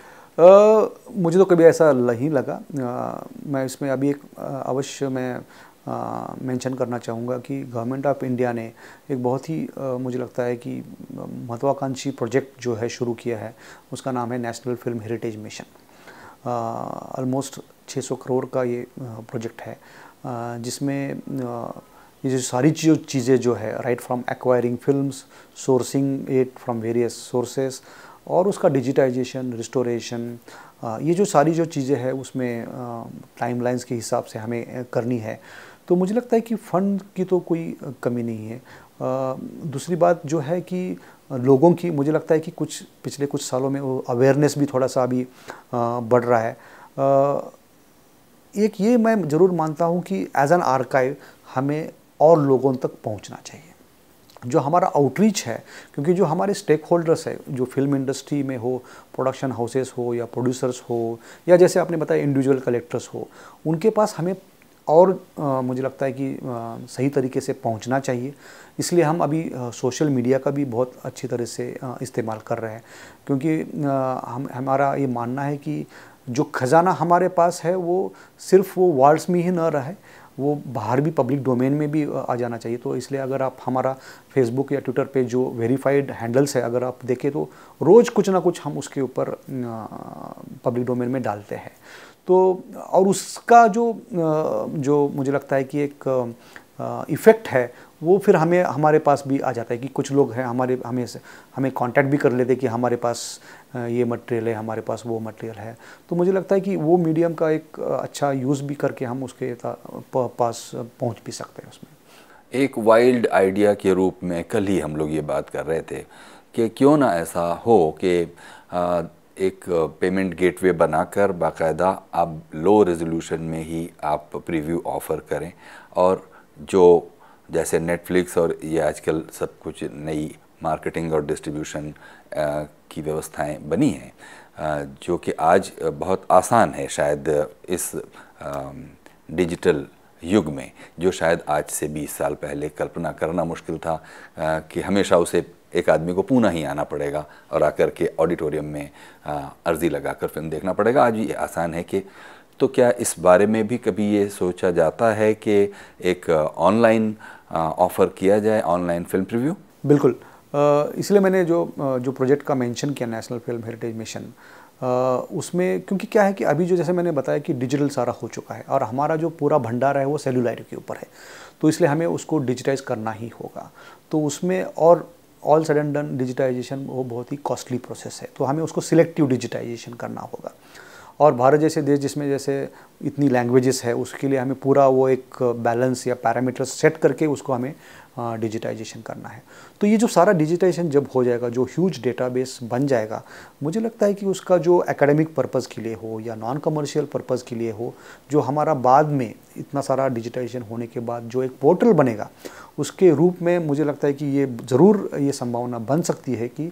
आ, मुझे तो कभी ऐसा नहीं लगा। आ, मैं इसमें अभी एक अवश्य मैं मेंशन करना चाहूँगा कि गवर्नमेंट ऑफ इंडिया ने एक बहुत ही आ, मुझे लगता है कि महत्वाकांक्षी प्रोजेक्ट जो है शुरू किया है, उसका नाम है national film heritage mission. Almost छह सौ करोड़ का ये प्रोजेक्ट है, आ, जिसमें आ, ये जो सारी चीज़ चीज़ें जो है, right from acquiring films, sourcing it from various sources, और उसका डिजिटाइजेशन, रिस्टोरेशन, ये जो सारी जो चीज़ें हैं उसमें टाइमलाइंस के हिसाब से हमें करनी है। तो मुझे लगता है कि फ़ंड की तो कोई कमी नहीं है। दूसरी बात जो है कि लोगों की, मुझे लगता है कि कुछ पिछले कुछ सालों में वो अवेयरनेस भी थोड़ा सा अभी बढ़ रहा है। एक ये मैं ज़रूर मानता हूँ कि एज एन आर्काइव हमें और लोगों तक पहुँचना चाहिए, जो हमारा आउटरीच है, क्योंकि जो हमारे स्टेक होल्डर्स है, जो फिल्म इंडस्ट्री में हो, प्रोडक्शन हाउसेस हो या प्रोड्यूसर्स हो, या जैसे आपने बताया इंडिविजुअल कलेक्टर्स हो, उनके पास हमें और आ, मुझे लगता है कि आ, सही तरीके से पहुंचना चाहिए। इसलिए हम अभी सोशल मीडिया का भी बहुत अच्छी तरह से आ, इस्तेमाल कर रहे हैं, क्योंकि आ, हम हमारा ये मानना है कि जो खजाना हमारे पास है वो सिर्फ वो वर्ड्स में ही न रहे, वो बाहर भी पब्लिक डोमेन में भी आ जाना चाहिए। तो इसलिए अगर आप हमारा फेसबुक या ट्विटर पे जो वेरीफाइड हैंडल्स है अगर आप देखें तो रोज़ कुछ ना कुछ हम उसके ऊपर पब्लिक डोमेन में डालते हैं। तो और उसका जो जो मुझे लगता है कि एक इफ़ेक्ट है वो फिर हमें हमारे पास भी आ जाता है कि कुछ लोग हैं हमारे हमें हमें कांटेक्ट भी कर लेते कि हमारे पास ये मटेरियल है, हमारे पास वो मटेरियल है। तो मुझे लगता है कि वो मीडियम का एक अच्छा यूज़ भी करके हम उसके पास पहुंच भी सकते हैं उसमें। एक वाइल्ड आइडिया के रूप में कल ही हम लोग ये बात कर रहे थे कि क्यों ना ऐसा हो कि एक पेमेंट गेटवे बनाकर बाकायदा आप लो रेजोल्यूशन में ही आप प्रीव्यू ऑफ़र करें, और जो जैसे नेटफ्लिक्स और ये आजकल सब कुछ नई मार्केटिंग और डिस्ट्रीब्यूशन की व्यवस्थाएं बनी हैं, जो कि आज बहुत आसान है शायद इस डिजिटल युग में, जो शायद आज से बीस साल पहले कल्पना करना मुश्किल था कि हमेशा उसे एक आदमी को पुणे ही आना पड़ेगा और आकर के ऑडिटोरियम में अर्जी लगाकर फिल्म देखना पड़ेगा। आज ये आसान है कि तो क्या इस बारे में भी कभी ये सोचा जाता है कि एक ऑनलाइन ऑफ़र किया जाए, ऑनलाइन फिल्म प्रीव्यू? बिल्कुल, इसलिए मैंने जो जो प्रोजेक्ट का मेंशन किया नेशनल फिल्म हेरिटेज मिशन, उसमें क्योंकि क्या है कि अभी जो जैसे मैंने बताया कि डिजिटल सारा हो चुका है और हमारा जो पूरा भंडार है वो सेलुलर के ऊपर है, तो इसलिए हमें उसको डिजिटाइज करना ही होगा। तो उसमें और ऑल सड एंड डन डिजिटाइजेशन वो बहुत ही कॉस्टली प्रोसेस है, तो हमें उसको सिलेक्टिव डिजिटाइजेशन करना होगा। और भारत जैसे देश जिसमें जैसे इतनी लैंग्वेजेस है उसके लिए हमें पूरा वो एक बैलेंस या पैरामीटर्स सेट करके उसको हमें डिजिटाइजेशन करना है। तो ये जो सारा डिजिटाइजेशन जब हो जाएगा, जो ह्यूज डेटाबेस बन जाएगा, मुझे लगता है कि उसका जो एकेडमिक पर्पज़ के लिए हो या नॉन कमर्शियल पर्पज़ के लिए हो, जो हमारा बाद में इतना सारा डिजिटाइजेशन होने के बाद जो एक पोर्टल बनेगा उसके रूप में मुझे लगता है कि ये ज़रूर ये संभावना बन सकती है कि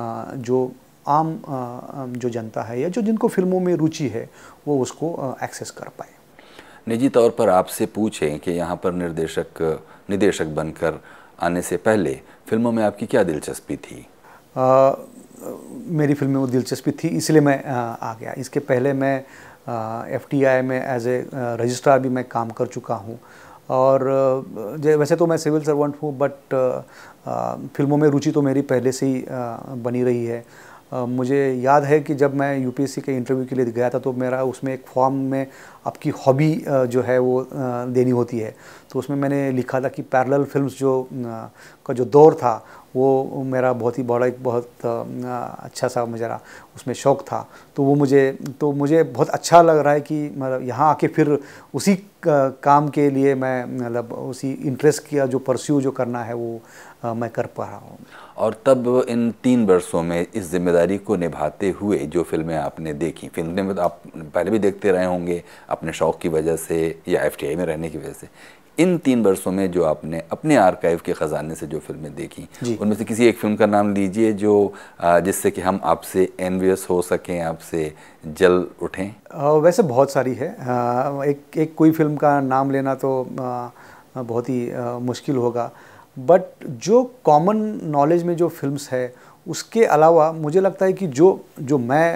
जो आम जो जनता है या जो जिनको फिल्मों में रुचि है वो उसको एक्सेस कर पाए। निजी तौर पर आपसे पूछें कि यहाँ पर निर्देशक निदेशक बनकर आने से पहले फिल्मों में आपकी क्या दिलचस्पी थी? आ, मेरी फिल्म में दिलचस्पी थी इसलिए मैं आ, आ गया। इसके पहले मैं एफ टी आई में एज ए रजिस्ट्रार भी मैं काम कर चुका हूँ, और वैसे तो मैं सिविल सर्वेंट हूँ, बट फिल्मों में रुचि तो मेरी पहले से ही आ, बनी रही है। Uh, मुझे याद है कि जब मैं यू पी एस सी के इंटरव्यू के लिए गया था तो मेरा उसमें एक फॉर्म में आपकी हॉबी uh, जो है वो uh, देनी होती है, तो उसमें मैंने लिखा था कि पैरेलल फिल्म्स जो uh, का जो दौर था वो मेरा बहुत ही बड़ा एक बहुत uh, अच्छा सा मेरा उसमें शौक़ था। तो वो मुझे तो मुझे बहुत अच्छा लग रहा है कि मतलब यहाँ आके फिर उसी काम के लिए मैं मतलब उसी इंटरेस्ट किया जो परस्यू जो करना है वो आ, मैं कर पा रहा हूँ। और तब इन तीन वर्षों में इस जिम्मेदारी को निभाते हुए जो फिल्में आपने देखी, फिल्में में तो आप पहले भी देखते रहे होंगे अपने शौक़ की वजह से या एफ टी आई में रहने की वजह से, इन तीन वर्षों में जो आपने अपने आर्काइव के ख़जाने से जो फिल्में देखी उनमें से किसी एक फिल्म का नाम लीजिए जो जिससे कि हम आपसे एनवियस हो सकें, आपसे जल उठें। वैसे बहुत सारी है, एक एक कोई फिल्म का नाम लेना तो बहुत ही मुश्किल होगा, बट जो कॉमन नॉलेज में जो फिल्म्स है उसके अलावा मुझे लगता है कि जो जो मैं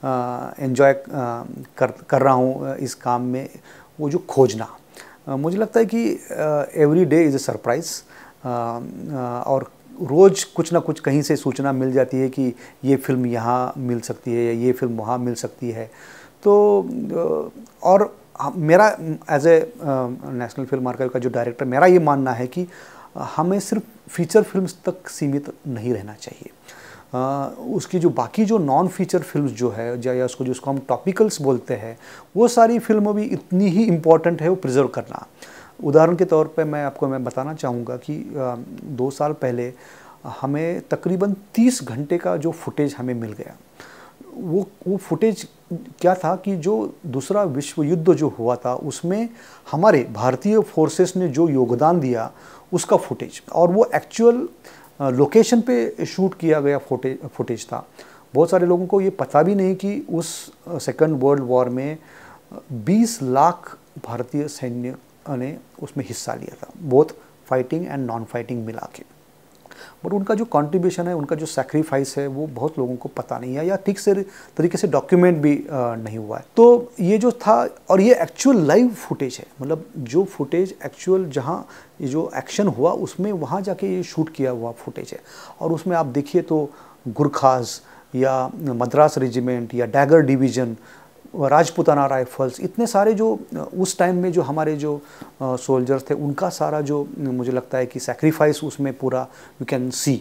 एंजॉय कर कर रहा हूँ इस काम में, वो जो खोजना, मुझे लगता है कि every day is a surprise, और रोज़ कुछ ना कुछ कहीं से सूचना मिल जाती है कि ये फिल्म यहाँ मिल सकती है या ये फिल्म वहाँ मिल सकती है। तो और मेरा as a national film archive का जो डायरेक्टर, मेरा ये मानना है कि हमें सिर्फ फीचर फिल्म्स तक सीमित नहीं रहना चाहिए। Uh, उसकी जो बाकी जो नॉन फीचर फिल्म्स जो है या उसको जिसको हम टॉपिकल्स बोलते हैं, वो सारी फिल्में भी इतनी ही इम्पॉर्टेंट है वो प्रिजर्व करना। उदाहरण के तौर पे मैं आपको मैं बताना चाहूँगा कि uh, दो साल पहले हमें तकरीबन तीस घंटे का जो फुटेज हमें मिल गया, वो वो फुटेज क्या था कि जो दूसरा विश्व युद्ध जो हुआ था उसमें हमारे भारतीय फोर्सेस ने जो योगदान दिया उसका फुटेज, और वो एक्चुअल लोकेशन पे शूट किया गया फुटेज फुटेज था। बहुत सारे लोगों को ये पता भी नहीं कि उस सेकंड वर्ल्ड वॉर में बीस लाख भारतीय सैन्य ने उसमें हिस्सा लिया था, both fighting and non fighting मिला के। बट उनका जो कंट्रीब्यूशन है, उनका जो सैक्रिफाइस है, वो बहुत लोगों को पता नहीं है या ठीक से तरीके से डॉक्यूमेंट भी नहीं हुआ है। तो ये जो था, और ये एक्चुअल लाइव फुटेज है, मतलब जो फुटेज एक्चुअल जहाँ ये जो एक्शन हुआ उसमें वहाँ जाके ये शूट किया हुआ फुटेज है। और उसमें आप देखिए तो गुरखाज या मद्रास रेजिमेंट या डैगर डिवीज़न, राजपुताना राइफल्स, इतने सारे जो उस टाइम में जो हमारे जो सोल्जर्स थे उनका सारा जो मुझे लगता है कि सैक्रिफाइस उसमें पूरा you can see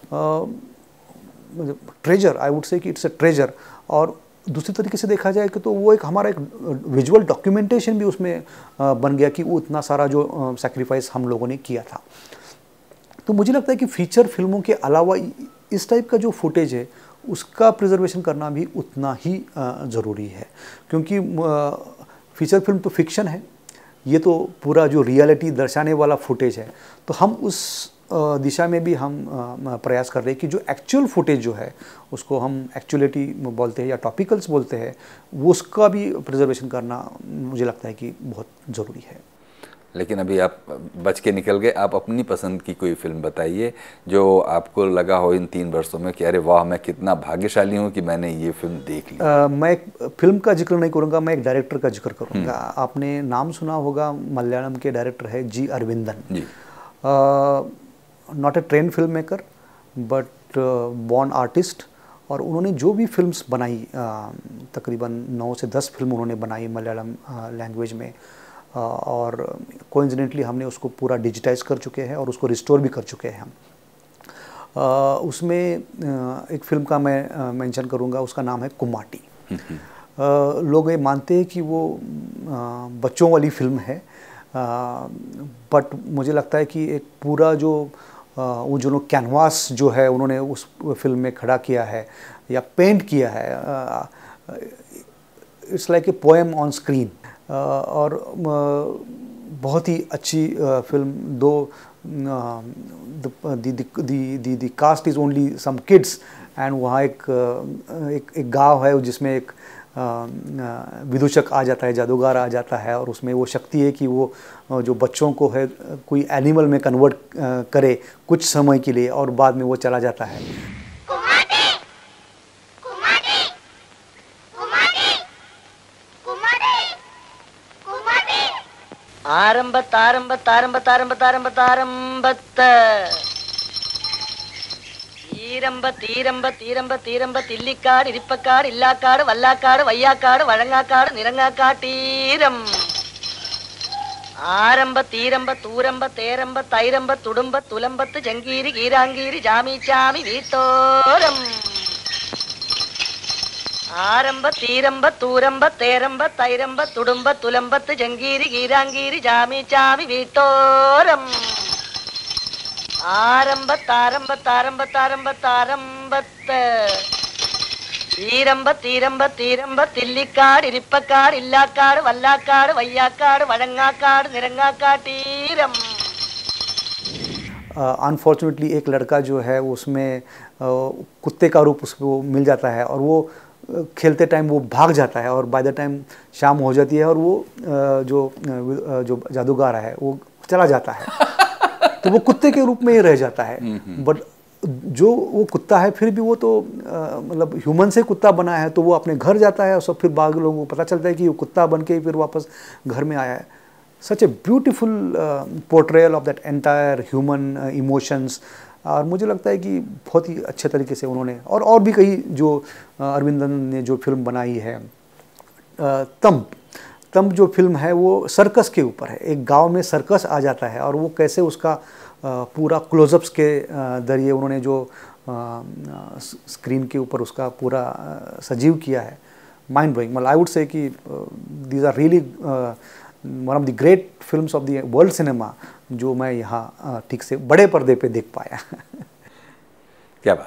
treasure, I would say कि इट्स अ ट्रेजर। और दूसरी तरीके से देखा जाए कि तो वो एक हमारा एक विजुअल डॉक्यूमेंटेशन भी उसमें बन गया कि वो इतना सारा जो सैक्रिफाइस हम लोगों ने किया था। तो मुझे लगता है कि फीचर फिल्मों के अलावा इस टाइप का जो फुटेज है उसका प्रिजर्वेशन करना भी उतना ही ज़रूरी है, क्योंकि फीचर फिल्म तो फिक्शन है, ये तो पूरा जो रियलिटी दर्शाने वाला फुटेज है। तो हम उस दिशा में भी हम प्रयास कर रहे हैं कि जो एक्चुअल फुटेज जो है उसको हम एक्चुअलिटी बोलते हैं या टॉपिकल्स बोलते हैं, वो उसका भी प्रिजर्वेशन करना मुझे लगता है कि बहुत ज़रूरी है। लेकिन अभी आप बच के निकल गए, आप अपनी पसंद की कोई फिल्म बताइए जो आपको लगा हो इन तीन वर्षों में कि अरे वाह, मैं कितना भाग्यशाली हूँ कि मैंने ये फिल्म देख ली। आ, मैं एक फिल्म का जिक्र नहीं करूँगा, मैं एक डायरेक्टर का जिक्र करूँगा। आपने नाम सुना होगा, मलयालम के डायरेक्टर है G Aravindan. Ji. Not a trained film maker but born artist, और उन्होंने जो भी फिल्म्स बनाई, तकरीबन नौ से दस फिल्म उन्होंने बनाई मलयालम लैंग्वेज में, और कोइंसिडेंटली हमने उसको पूरा डिजिटाइज कर चुके हैं और उसको रिस्टोर भी कर चुके हैं हम। उसमें एक फिल्म का मैं मेंशन करूंगा, उसका नाम है कुमाटी। लोग ये मानते हैं कि वो बच्चों वाली फिल्म है, बट मुझे लगता है कि एक पूरा जो वो जो कैनवास जो है उन्होंने उस फिल्म में खड़ा किया है या पेंट किया है, it's like a poem on screen. और बहुत ही अच्छी film. Though the cast is only some kids, and वहाँ एक एक एक गाँव है जिसमें एक विदूषक आ जाता है, जादूगर आ जाता है, और उसमें वो शक्ति है कि वो जो बच्चों को है कोई एनिमल में कन्वर्ट करे कुछ समय के लिए, और बाद में वो चला जाता है। ஆரம்பத் ஆரம்பத் ஆரம்பத் ஆரம்பத் ஆரம்பத் ஆரம்பத்த ஈரம்பத் ஈரம்பத் ஈரம்பத் ஈரம்பத் இல்லிக்காடு இரிப்பக்காடு இல்லாக்காடு வல்லாக்காடு வையாக்காடு வழங்காக்காடு நிறங்காக்காட்டீரம் ஆரம்பத் ஈரம்பத் ஊரம்பத் தேரம்பத் தைரம்பத் துடும்பத் துலம்பத்து ஜங்கீரி கீராங்கீரி ஜாமி சாமி வீத்தோரம் ஆரம்ப தீரம்ப தூரம்ப தேரம்ப தைரம்ப துடும்ப துலம்பத்து ஜங்கீரி கீராங்கீரி ஜாமி சாமி வீட்டோரம் ஆரம்ப தாரம்ப தாரம்ப தாரம்ப தாரம்பத்த ஈரம்ப தீரம்ப தீரம்ப தில்லிக்காடு இரிப்பக்காடு இல்லாக்காடு வல்லாக்காடு வையாக்காடு வழங்காக்காடு நிறங்காக்காட்டீரம்। अनफॉर्चुनेटली एक लड़का जो है उसमें कुत्ते का रूप उसको मिल जाता है, और वो खेलते टाइम वो भाग जाता है, और बाय द टाइम शाम हो जाती है और वो जो जो जादूगर है वो चला जाता है। तो वो कुत्ते के रूप में ही रह जाता है। बट जो वो कुत्ता है फिर भी वो तो मतलब ह्यूमन से कुत्ता बना है, तो वो अपने घर जाता है और सब फिर बाकी लोगों को पता चलता है कि वो कुत्ता बन के फिर वापस घर में आया है। Such a beautiful portrayal of that entire human emotions, और मुझे लगता है कि बहुत ही अच्छे तरीके से उन्होंने, और और भी कई जो अरविंदन ने जो फिल्म बनाई है, तंब तंब जो फिल्म है वो सर्कस के ऊपर है। एक गांव में सर्कस आ जाता है और वो कैसे उसका पूरा क्लोजअप्स के जरिए उन्होंने जो स्क्रीन के ऊपर उसका पूरा सजीव किया है, माइंड ब्लोइंग। मतलब आई would say that these are really one of the great films of the world cinema जो मैं यहाँ ठीक से बड़े पर्दे पे देख पाया। क्या बात है।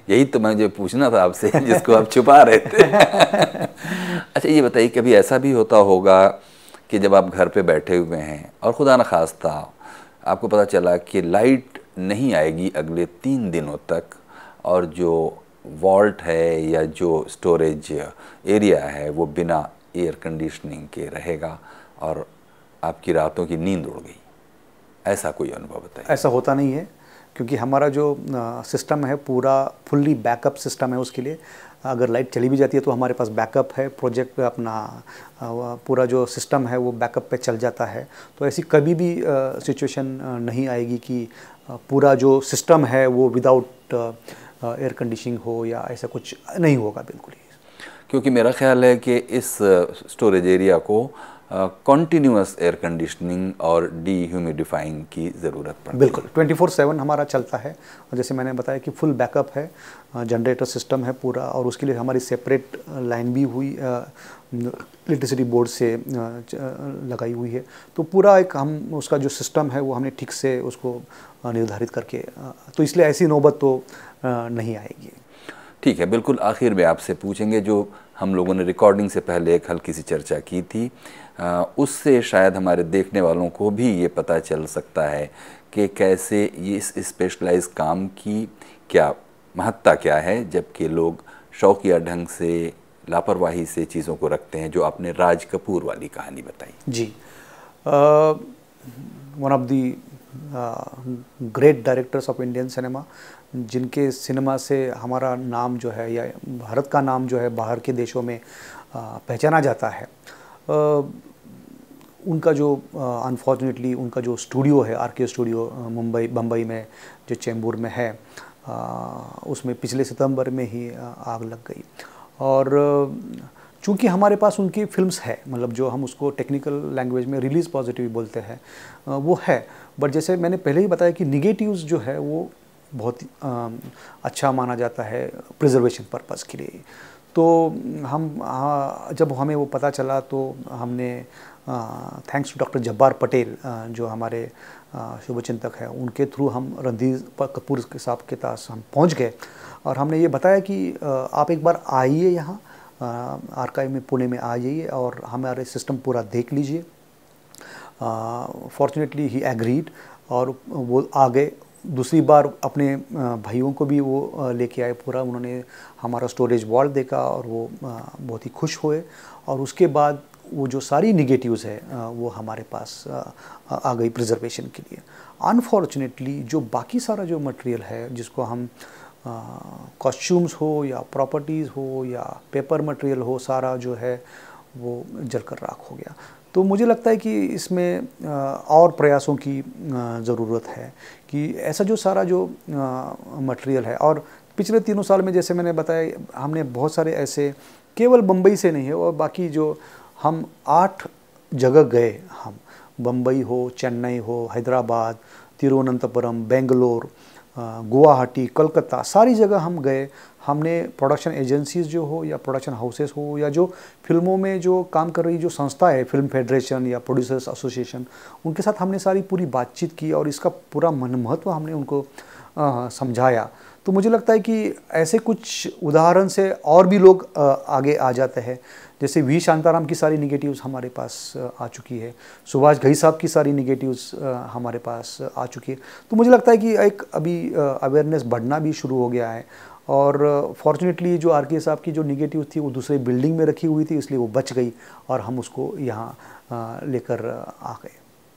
यही तो मुझे पूछना था आपसे जिसको आप छुपा रहे थे। अच्छा ये बताइए, कभी ऐसा भी होता होगा कि जब आप घर पे बैठे हुए हैं और खुदा न खास्ता आपको पता चला कि लाइट नहीं आएगी अगले तीन दिनों तक, और जो वॉल्ट है या जो स्टोरेज एरिया है वो बिना एयर कंडीशनिंग के रहेगा और आपकी रातों की नींद उड़ गई, ऐसा कोई अनुभव बताइए। ऐसा होता नहीं है, क्योंकि हमारा जो सिस्टम है पूरा फुल्ली बैकअप सिस्टम है। उसके लिए अगर लाइट चली भी जाती है तो हमारे पास बैकअप है, प्रोजेक्ट अपना पूरा जो सिस्टम है वो बैकअप पे चल जाता है। तो ऐसी कभी भी सिचुएशन नहीं आएगी कि पूरा जो सिस्टम है वो विदाउट एयर कंडीशनिंग हो, या ऐसा कुछ नहीं होगा बिल्कुल ही। क्योंकि मेरा ख्याल है कि इस स्टोरेज एरिया को कॉन्टीन्यूअस एयर कंडीशनिंग और डीह्यूमिडिफाइंग की ज़रूरत पड़ती है। बिल्कुल ट्वेंटी फोर सेवन हमारा चलता है, और जैसे मैंने बताया कि फुल बैकअप है, जनरेटर सिस्टम है पूरा, और उसके लिए हमारी सेपरेट लाइन भी हुई इलेक्ट्रिसिटी बोर्ड से लगाई हुई है। तो पूरा एक हम उसका जो सिस्टम है वो हमने ठीक से उसको निर्धारित करके, तो इसलिए ऐसी नौबत तो नहीं आएगी। ठीक है, बिल्कुल आखिर में आपसे पूछेंगे, जो हम लोगों ने रिकॉर्डिंग से पहले एक हल्की सी चर्चा की थी, आ, उससे शायद हमारे देखने वालों को भी ये पता चल सकता है कि कैसे ये इस स्पेशलाइज काम की क्या महत्ता क्या है, जबकि लोग शौकिया ढंग से लापरवाही से चीज़ों को रखते हैं, जो आपने राज कपूर वाली कहानी बताई। जी, one of the great directors of Indian cinema, जिनके सिनेमा से हमारा नाम जो है या भारत का नाम जो है बाहर के देशों में पहचाना जाता है, उनका जो अनफॉर्चुनेटली उनका जो स्टूडियो है, आर के स्टूडियो मुंबई बम्बई में जो चेंबूर में है, उसमें पिछले सितंबर में ही आग लग गई। और चूँकि हमारे पास उनकी फिल्म्स है, मतलब जो हम उसको टेक्निकल लैंग्वेज में रिलीज़ पॉजिटिव बोलते हैं वो है, बट जैसे मैंने पहले ही बताया कि निगेटिव्स जो है वो बहुत अच्छा माना जाता है प्रिजर्वेशन पर्पस के लिए। तो हम हाँ, जब हमें वो पता चला तो हमने thanks to doctor Jabbar Patel, जो हमारे शुभचिंतक हैं, उनके थ्रू हम रणधीर कपूर के साहब के पास हम पहुंच गए, और हमने ये बताया कि आप एक बार आइए यहाँ आर्काइव में पुणे में आ जाइए और हमारे सिस्टम पूरा देख लीजिए। फॉर्चुनेटली ही एग्रीड, और वो आ गए। दूसरी बार अपने भाइयों को भी वो लेके आए पूरा, उन्होंने हमारा स्टोरेज वॉल्ट देखा और वो बहुत ही खुश हुए, और उसके बाद वो जो सारी निगेटिव्स है वो हमारे पास आ गई प्रिजर्वेशन के लिए। अनफॉर्चुनेटली जो बाकी सारा जो मटेरियल है, जिसको हम कॉस्ट्यूम्स हो या प्रॉपर्टीज़ हो या पेपर मटेरियल हो, सारा जो है वो जलकर राख हो गया। तो मुझे लगता है कि इसमें और प्रयासों की ज़रूरत है कि ऐसा जो सारा जो मटेरियल है, और पिछले तीनों साल में जैसे मैंने बताया हमने बहुत सारे ऐसे, केवल बम्बई से नहीं है, और बाकी जो हम आठ जगह गए, हम बम्बई हो, चेन्नई हो, हैदराबाद, तिरुवनंतपुरम, बेंगलोर, गुवाहाटी, कलकत्ता, सारी जगह हम गए। हमने प्रोडक्शन एजेंसीज जो हो या प्रोडक्शन हाउसेस हो या जो फिल्मों में जो काम कर रही जो संस्था है, फिल्म फेडरेशन या प्रोड्यूसर्स एसोसिएशन, उनके साथ हमने सारी पूरी बातचीत की और इसका पूरा महत्व हमने उनको आ, समझाया। तो मुझे लगता है कि ऐसे कुछ उदाहरण से और भी लोग आ, आगे आ जाते हैं। जैसे वी शांताराम की सारी निगेटिव्स हमारे पास आ चुकी है, सुभाष घई साहब की सारी निगेटिव्स हमारे पास आ चुकी है। तो मुझे लगता है कि एक अभी अवेयरनेस बढ़ना भी शुरू हो गया है, और फॉर्चुनेटली जो आर के साहब की जो निगेटिव थी वो दूसरे बिल्डिंग में रखी हुई थी, इसलिए वो बच गई और हम उसको यहाँ लेकर आ गए।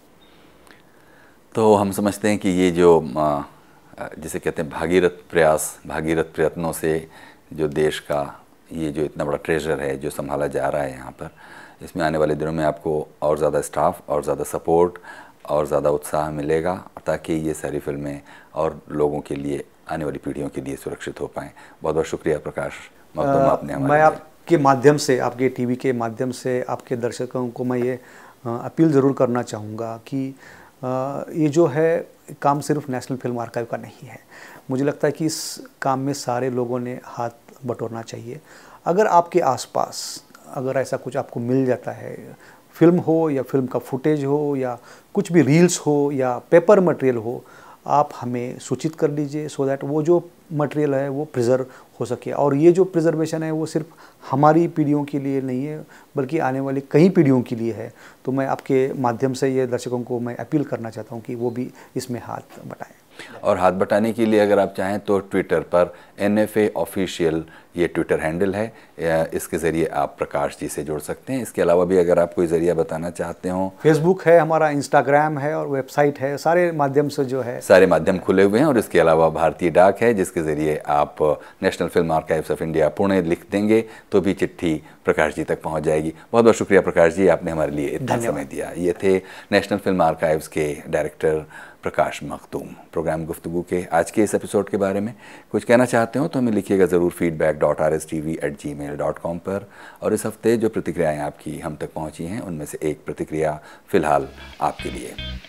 तो हम समझते हैं कि ये जो जिसे कहते हैं भागीरथ प्रयास, भागीरथ प्रयत्नों से जो देश का ये जो इतना बड़ा ट्रेजर है जो संभाला जा रहा है यहाँ पर, इसमें आने वाले दिनों में आपको और ज़्यादा स्टाफ और ज़्यादा सपोर्ट और ज़्यादा उत्साह मिलेगा, ताकि ये सारी फिल्में और लोगों के लिए, आने वाली पीढ़ियों के लिए सुरक्षित हो पाएँ। बहुत बहुत शुक्रिया प्रकाश मगदुम, आपने हमारे मैं आपके माध्यम से, आपके टीवी के माध्यम से आपके दर्शकों को मैं ये अपील ज़रूर करना चाहूँगा कि ये जो है काम सिर्फ नेशनल फिल्म आर्काइव का नहीं है। मुझे लगता है कि इस काम में सारे लोगों ने हाथ बटोरना चाहिए। अगर आपके आसपास अगर ऐसा कुछ आपको मिल जाता है, फिल्म हो या फिल्म का फुटेज हो या कुछ भी रील्स हो या पेपर मटेरियल हो, आप हमें सूचित कर लीजिए, सो दैट वो जो मटेरियल है वो प्रिजर्व हो सके। और ये जो प्रिजर्वेशन है वो सिर्फ हमारी पीढ़ियों के लिए नहीं है, बल्कि आने वाली कई पीढ़ियों के लिए है। तो मैं आपके माध्यम से ये दर्शकों को मैं अपील करना चाहता हूँ कि वो भी इसमें हाथ बटाएं। और हाथ बटाने के लिए अगर आप चाहें तो ट्विटर पर एन एफ ए ऑफिशियल ये ट्विटर हैंडल है, इसके ज़रिए आप प्रकाश जी से जुड़ सकते हैं। इसके अलावा भी अगर आप कोई ज़रिया बताना चाहते हो, फेसबुक है हमारा, इंस्टाग्राम है और वेबसाइट है, सारे माध्यम से जो है सारे माध्यम खुले हुए हैं। और इसके अलावा भारतीय डाक है, जिसके ज़रिए आप national film archives of India Pune लिख देंगे तो भी चिट्ठी प्रकाश जी तक पहुंच जाएगी। बहुत बहुत शुक्रिया प्रकाश जी, आपने हमारे लिए इतना समय दिया। ये थे नेशनल फिल्म आर्काइव्स के डायरेक्टर प्रकाश मखदूम। प्रोग्राम गुफ्तगू के आज के इस एपिसोड के बारे में कुछ कहना चाहते हो तो हमें लिखिएगा ज़रूर feedback dot R S T V at gmail dot com पर। और इस हफ्ते जो प्रतिक्रियाएं आपकी हम तक पहुंची हैं उनमें से एक प्रतिक्रिया फ़िलहाल आपके लिए।